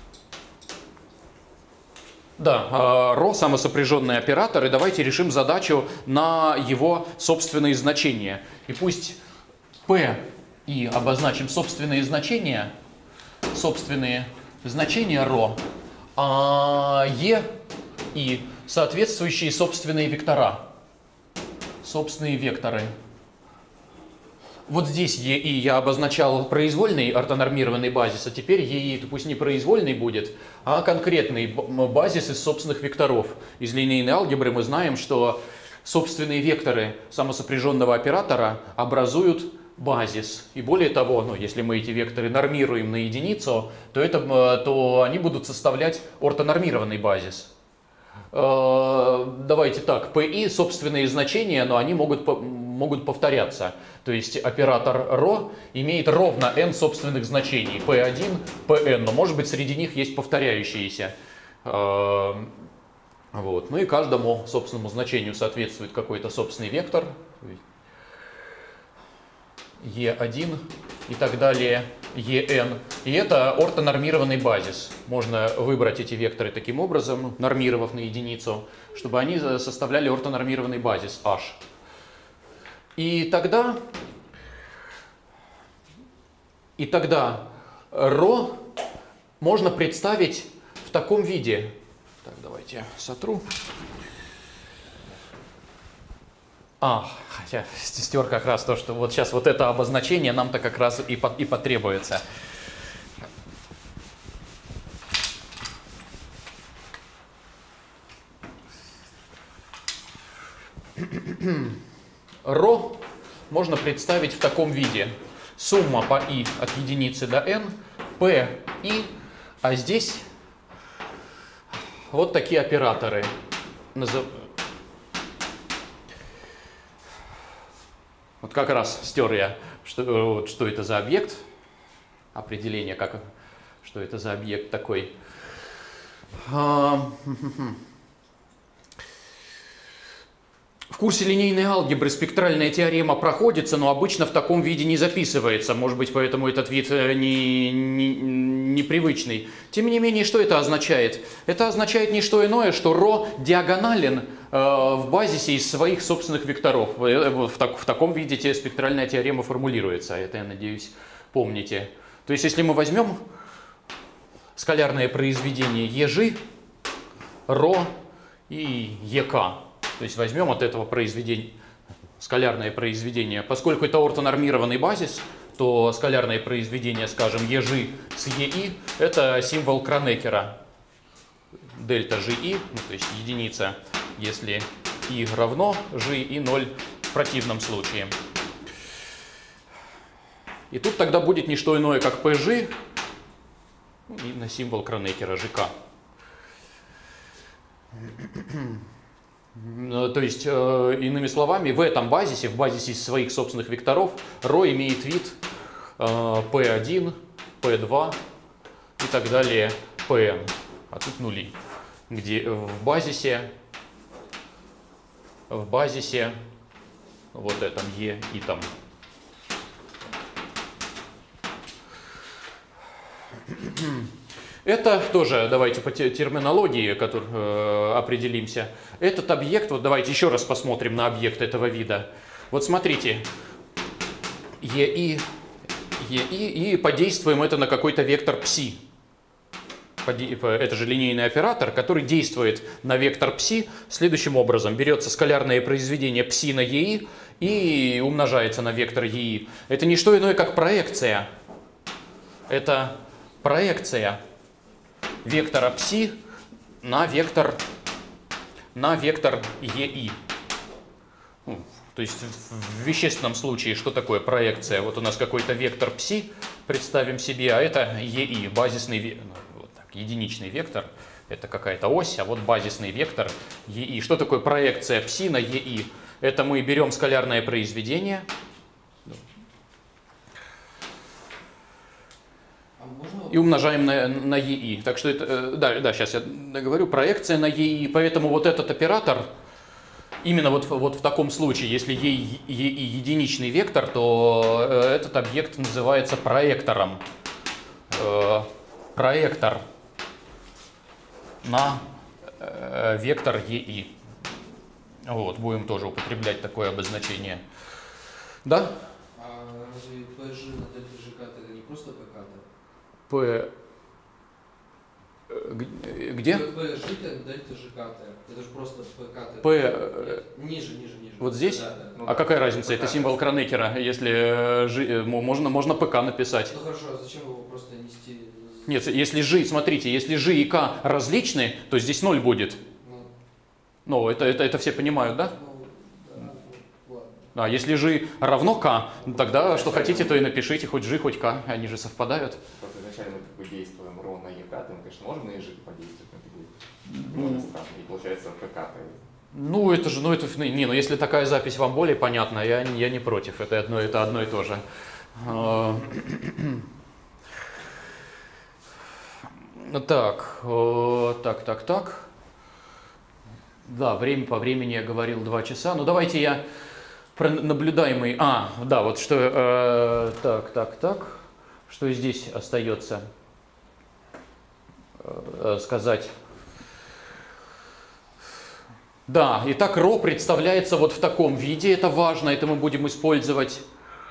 да, ро самосопряженный оператор, и давайте решим задачу на его собственные значения. И пусть P и обозначим собственные значения, собственные значения ро, а e и соответствующие собственные вектора, собственные векторы. Вот здесь e и я обозначал произвольный ортонормированный базис, а теперь e и пусть не произвольный будет, а конкретный базис из собственных векторов. Из линейной алгебры мы знаем, что собственные векторы самосопряженного оператора образуют базис. И более того, ну, если мы эти векторы нормируем на единицу, то, это, то они будут составлять ортонормированный базис. Давайте так, Пи собственные значения, но они могут, могут повторяться. То есть оператор ро имеет ровно n собственных значений, пи один, Pn, но может быть среди них есть повторяющиеся. Вот. Ну и каждому собственному значению соответствует какой-то собственный вектор. е один и так далее, en. И это ортонормированный базис. Можно выбрать эти векторы таким образом, нормировав на единицу, чтобы они составляли ортонормированный базис h. И тогда, и тогда ро можно представить в таком виде. Так, давайте сотру. А, хотя стер как раз то, что вот сейчас вот это обозначение нам-то как раз и, по, и потребуется. Ро можно представить в таком виде. Сумма по i от единицы до n, p, i, а здесь вот такие операторы. Вот как раз стер я, что, что это за объект, определение, как, что это за объект такой. В курсе линейной алгебры спектральная теорема проходится, но обычно в таком виде не записывается. Может быть, поэтому этот вид не, не, непривычный. Тем не менее, что это означает? Это означает не что иное, что ро диагонален э, в базисе из своих собственных векторов. В, так, в таком виде спектральная теорема формулируется. Это, я надеюсь, помните. То есть, если мы возьмем скалярное произведение ежи, ро и ек. То есть возьмем от этого произведения, скалярное произведение. Поскольку это ортонормированный базис, то скалярное произведение, скажем, ежи с еи, это символ Кронекера. Дельта жи, ну, то есть единица, если и равно жи, и ноль в противном случае. И тут тогда будет не что иное, как пж, ну, и на символ Кронекера жк. То есть, э, иными словами, в этом базисе, в базисе своих собственных векторов, ро имеет вид э, пи один, пи два и так далее, pn, а тут нули, где в базисе, в базисе вот этом е и там. Это тоже, давайте по терминологии, который, э, определимся. Этот объект, вот давайте еще раз посмотрим на объект этого вида. Вот смотрите, еи, еи, и подействуем это на какой-то вектор пси. Это же линейный оператор, который действует на вектор пси следующим образом. Берется скалярное произведение пси на еи и умножается на вектор еи. Это не что иное, как проекция. Это проекция вектора пси на вектор, на вектор еи. Ну, то есть в вещественном случае что такое проекция? Вот у нас какой-то вектор пси, представим себе, а это еи, базисный, вот так, единичный вектор. Это какая-то ось, а вот базисный вектор еи. Что такое проекция пси на еи? Это мы берем скалярное произведение. И умножаем на, на еи. Так что это, да, да, сейчас я договорю, проекция на еи. Поэтому вот этот оператор, именно вот, вот в таком случае, если еи, еи единичный вектор, то этот объект называется проектором. Э, проектор на э, вектор еи. Вот, будем тоже употреблять такое обозначение. Да? А разве пж на дельта жк это не просто пк-то? П... Где? пж дельта жк. Это же просто пк. П... Ниже, ниже, ниже. Вот здесь? Да, да. Ну, а да, какая разница? Это символ Кронекера. Если жи... можно, можно пк написать. Ну хорошо, а зачем его просто нести? Нет, если жи, смотрите, если жи и к различны, то здесь ноль будет. Ну, ну это, это, это все понимают, да? Ну, да, ну, ладно. А если жи равно к, тогда что хотите, то и напишите, хоть жи, хоть к, они же совпадают. Просто изначально мы как бы действуем ровно ек, то мы, конечно, можем на ежи подействовать, но это будет ну, странно. И получается пк. Ну, это же, ну, это, не, ну, если такая запись вам более понятна, я, я не против, это одно, это одно и то же. Так, так, так, так. Да, время по времени я говорил два часа. Ну, давайте я про наблюдаемый... А, да, вот что... Э, так, так, так. Что здесь остается э, сказать? Да, итак, ро представляется вот в таком виде. Это важно, это мы будем использовать.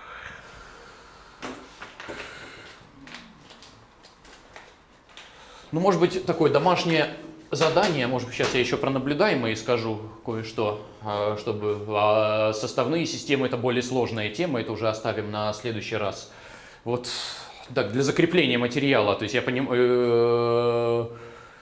Ну, может быть, такое домашнее задание, может быть, сейчас я еще про наблюдаемые скажу кое-что, чтобы составные системы — это более сложная тема, это уже оставим на следующий раз. Вот, так, для закрепления материала, то есть я понимаю,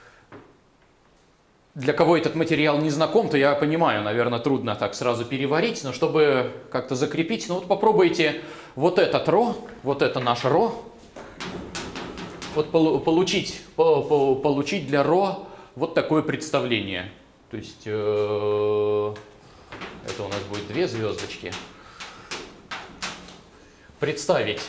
для кого этот материал не знаком, то я понимаю, наверное, трудно так сразу переварить, но чтобы как-то закрепить, ну вот попробуйте вот этот ро, вот это наш ро, вот получить, получить для ро вот такое представление. То есть э, это у нас будет две звездочки. Представить.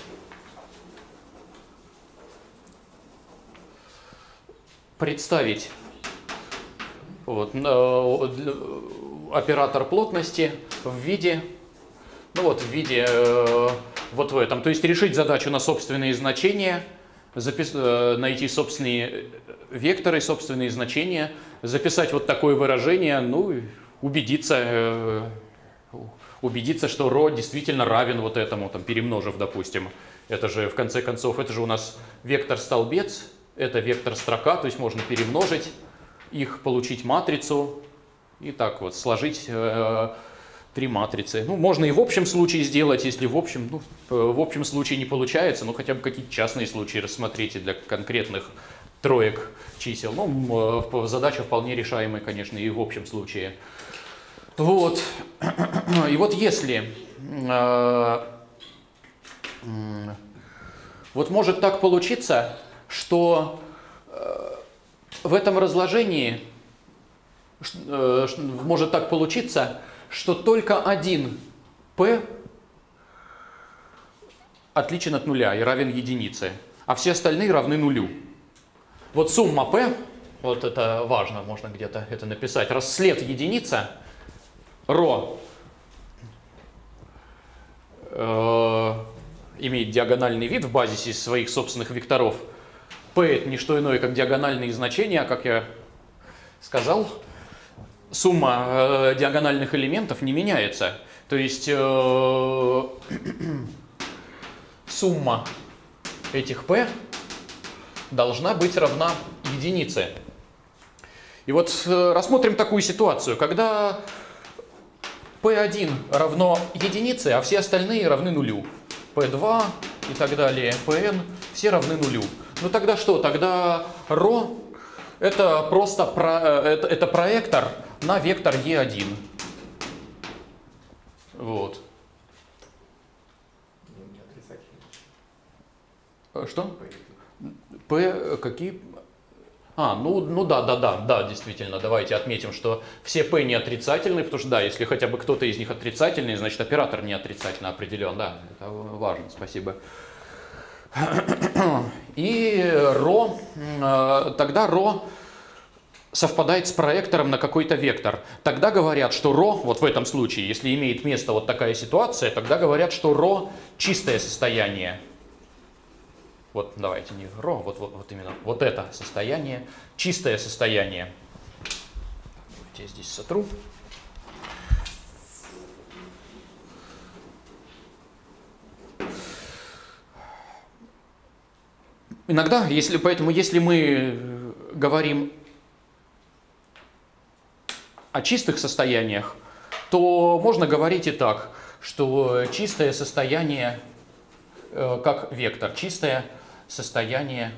Представить вот, э, оператор плотности в виде, ну вот в виде э, вот в этом. То есть решить задачу на собственные значения. Запис... найти собственные векторы, собственные значения, записать вот такое выражение, ну, убедиться, убедиться, что ро действительно равен вот этому, там, перемножив, допустим. Это же, в конце концов, это же у нас вектор-столбец, это вектор-строка, то есть можно перемножить их получить матрицу и так вот сложить э, три матрицы. Ну, можно и в общем случае сделать, если в общем, ну, в общем случае не получается, ну хотя бы какие-то частные случаи рассмотрите для конкретных троек чисел. Ну, задача вполне решаемая, конечно, и в общем случае. Вот. И вот если э, вот может так получиться, что э, в этом разложении э, может так получиться, что только один p отличен от нуля и равен единице, а все остальные равны нулю. Вот сумма p, вот это важно, можно где-то это написать, раз след единица, ρ э, имеет диагональный вид в базисе своих собственных векторов, p это не что иное, как диагональные значения, как я сказал, сумма э, диагональных элементов не меняется. То есть э, сумма этих p должна быть равна единице. И вот э, рассмотрим такую ситуацию, когда пи один равно единице, а все остальные равны нулю. пи два и так далее, pn все равны нулю. Ну тогда что? Тогда ρ это просто про, это, это проектор на вектор и один. Вот. Что? P какие? А, ну, ну да, да, да, да, действительно, давайте отметим, что все p не отрицательные, потому что да, если хотя бы кто-то из них отрицательный, значит оператор не отрицательно определен, да, это важно, спасибо. И ρ, тогда ρ совпадает с проектором на какой-то вектор. Тогда говорят, что ρ, вот в этом случае, если имеет место вот такая ситуация, тогда говорят, что ρ чистое состояние. Вот давайте не ρ, вот, вот, вот именно вот это состояние, чистое состояние. Я здесь сотру. Иногда, если, поэтому если мы говорим о чистых состояниях, то можно говорить и так, что чистое состояние э, как вектор, чистое состояние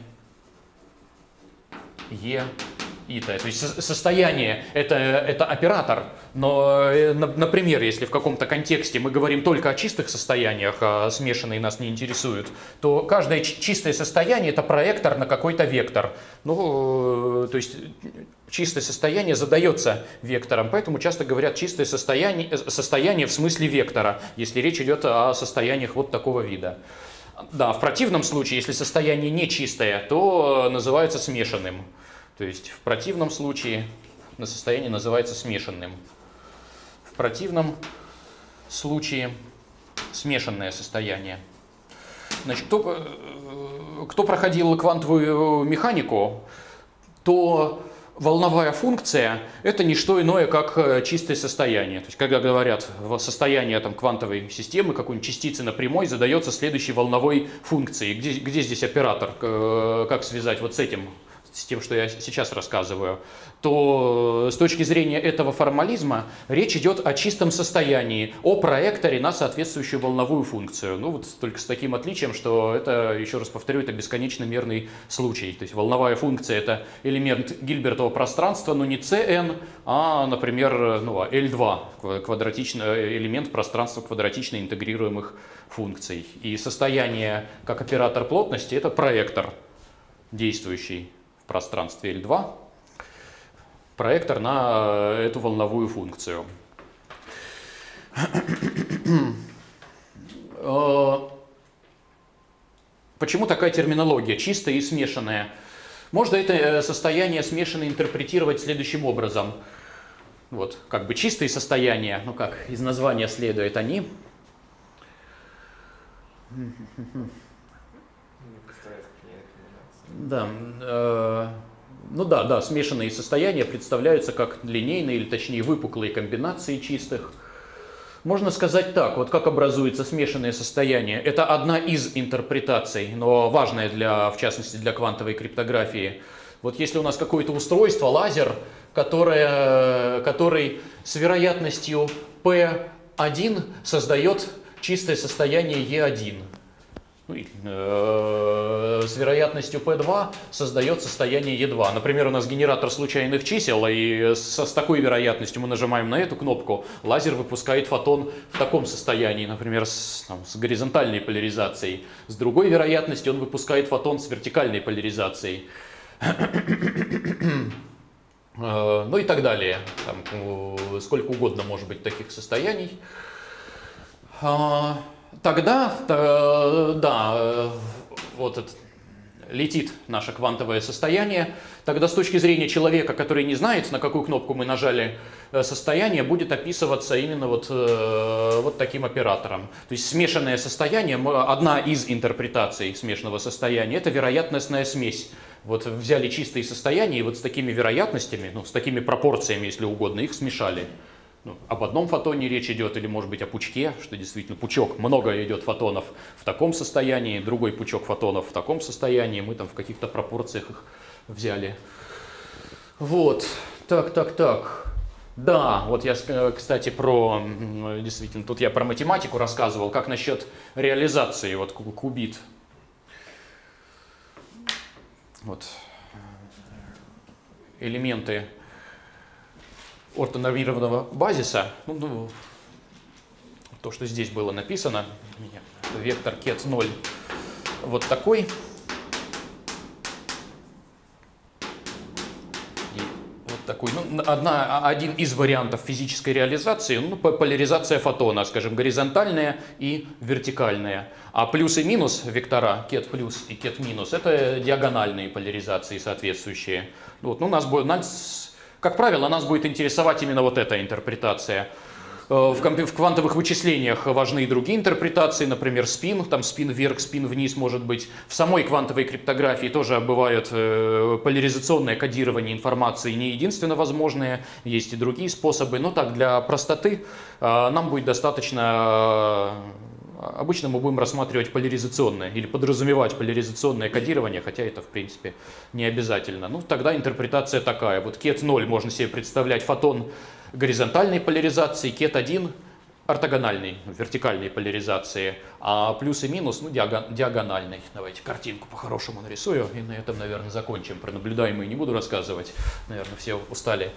e ита. То есть состояние это, это оператор, но, например, если в каком-то контексте мы говорим только о чистых состояниях, а смешанные нас не интересуют, то каждое чистое состояние это проектор на какой-то вектор. Ну, то есть чистое состояние задается вектором, поэтому часто говорят чистое состояние, состояние в смысле вектора, если речь идет о состояниях вот такого вида. Да, в противном случае, если состояние не чистое, то называется смешанным. То есть в противном случае на состояние называется смешанным. В противном случае смешанное состояние. Значит, кто, кто проходил квантовую механику, то волновая функция это не что иное, как чистое состояние. То есть, когда говорят в состоянии там, квантовой системы, какой-нибудь частицы на прямой задается следующей волновой функцией. Где, где здесь оператор? Как связать вот с этим? С тем, что я сейчас рассказываю, то с точки зрения этого формализма речь идет о чистом состоянии, о проекторе на соответствующую волновую функцию. Ну вот только с таким отличием, что это, еще раз повторю, это бесконечно мерный случай. То есть волновая функция это элемент Гильбертова пространства, но не Cn, а, например, ну, эль два, квадратичный элемент пространства квадратично интегрируемых функций. И состояние как оператор плотности это проектор, действующий в пространстве эль два, проектор на эту волновую функцию. Почему такая терминология, чистая и смешанная? Можно это состояние смешанное интерпретировать следующим образом. Вот, как бы чистые состояния, ну как из названия следует, они... Да, э, ну да, да, смешанные состояния представляются как линейные или точнее выпуклые комбинации чистых. Можно сказать так, вот как образуется смешанное состояние. Это одна из интерпретаций, но важная для, в частности для квантовой криптографии. Вот если у нас какое-то устройство, лазер, которое, который с вероятностью пэ один создает чистое состояние е один. Ну, и, э, с вероятностью пэ два создает состояние е два. Например, у нас генератор случайных чисел, и со, с такой вероятностью мы нажимаем на эту кнопку, лазер выпускает фотон в таком состоянии, например, с, там, с горизонтальной поляризацией. С другой вероятностью он выпускает фотон с вертикальной поляризацией. Ну и так далее. Там, сколько угодно может быть таких состояний. Тогда, да, вот это, летит наше квантовое состояние. Тогда с точки зрения человека, который не знает, на какую кнопку мы нажали, состояние будет описываться именно вот, вот таким оператором. То есть смешанное состояние, одна из интерпретаций смешанного состояния, это вероятностная смесь. Вот взяли чистые состояния и вот с такими вероятностями, ну, с такими пропорциями, если угодно, их смешали. Ну, об одном фотоне речь идет, или может быть о пучке, что действительно пучок, много идет фотонов в таком состоянии, другой пучок фотонов в таком состоянии, мы там в каких-то пропорциях их взяли. Вот, так, так, так. Да, вот я, кстати, про, действительно, тут я про математику рассказывал, как насчет реализации, вот кубит. Вот, элементы ортонормированного базиса, ну, ну, то, что здесь было написано, вектор кет ноль вот такой. И вот такой. Ну, одна, один из вариантов физической реализации, ну, поляризация фотона, скажем, горизонтальная и вертикальная. А плюс и минус вектора, кет плюс и кет минус, это диагональные поляризации соответствующие. Вот, ну, нас будет, нас, как правило, нас будет интересовать именно вот эта интерпретация. В, в квантовых вычислениях важны и другие интерпретации, например, спин, там спин вверх, спин вниз может быть. В самой квантовой криптографии тоже бывает э, поляризационное кодирование информации не единственно возможное, есть и другие способы. Но так, для простоты э, нам будет достаточно... Обычно мы будем рассматривать поляризационное или подразумевать поляризационное кодирование, хотя это в принципе не обязательно. Ну, тогда интерпретация такая. Вот кет ноль можно себе представлять фотон горизонтальной поляризации, кет один ортогональной, вертикальной поляризации, а плюс и минус, ну, диагональной. Давайте картинку по-хорошему нарисую и на этом, наверное, закончим. Про наблюдаемые не буду рассказывать, наверное, все устали.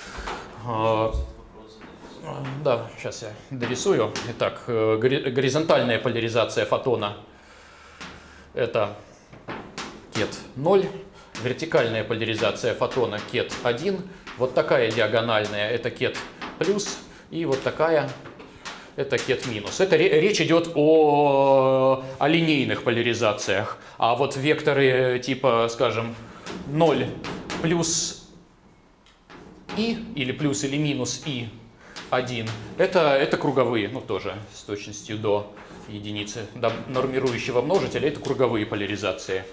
Да, сейчас я дорисую. Итак, горизонтальная поляризация фотона — это кет ноль, вертикальная поляризация фотона кет один, вот такая диагональная — это кет плюс, и вот такая — это кет минус. Это речь идет о, о линейных поляризациях, а вот векторы типа, скажем, ноль плюс и, или плюс или минус и, один. Это, это круговые, ну тоже с точностью до единицы, до нормирующего множителя, это круговые поляризации.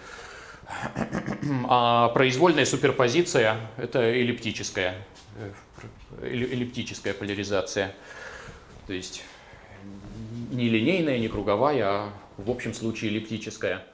А произвольная суперпозиция — это эллиптическая, эллиптическая поляризация. То есть не линейная, не круговая, а в общем случае эллиптическая.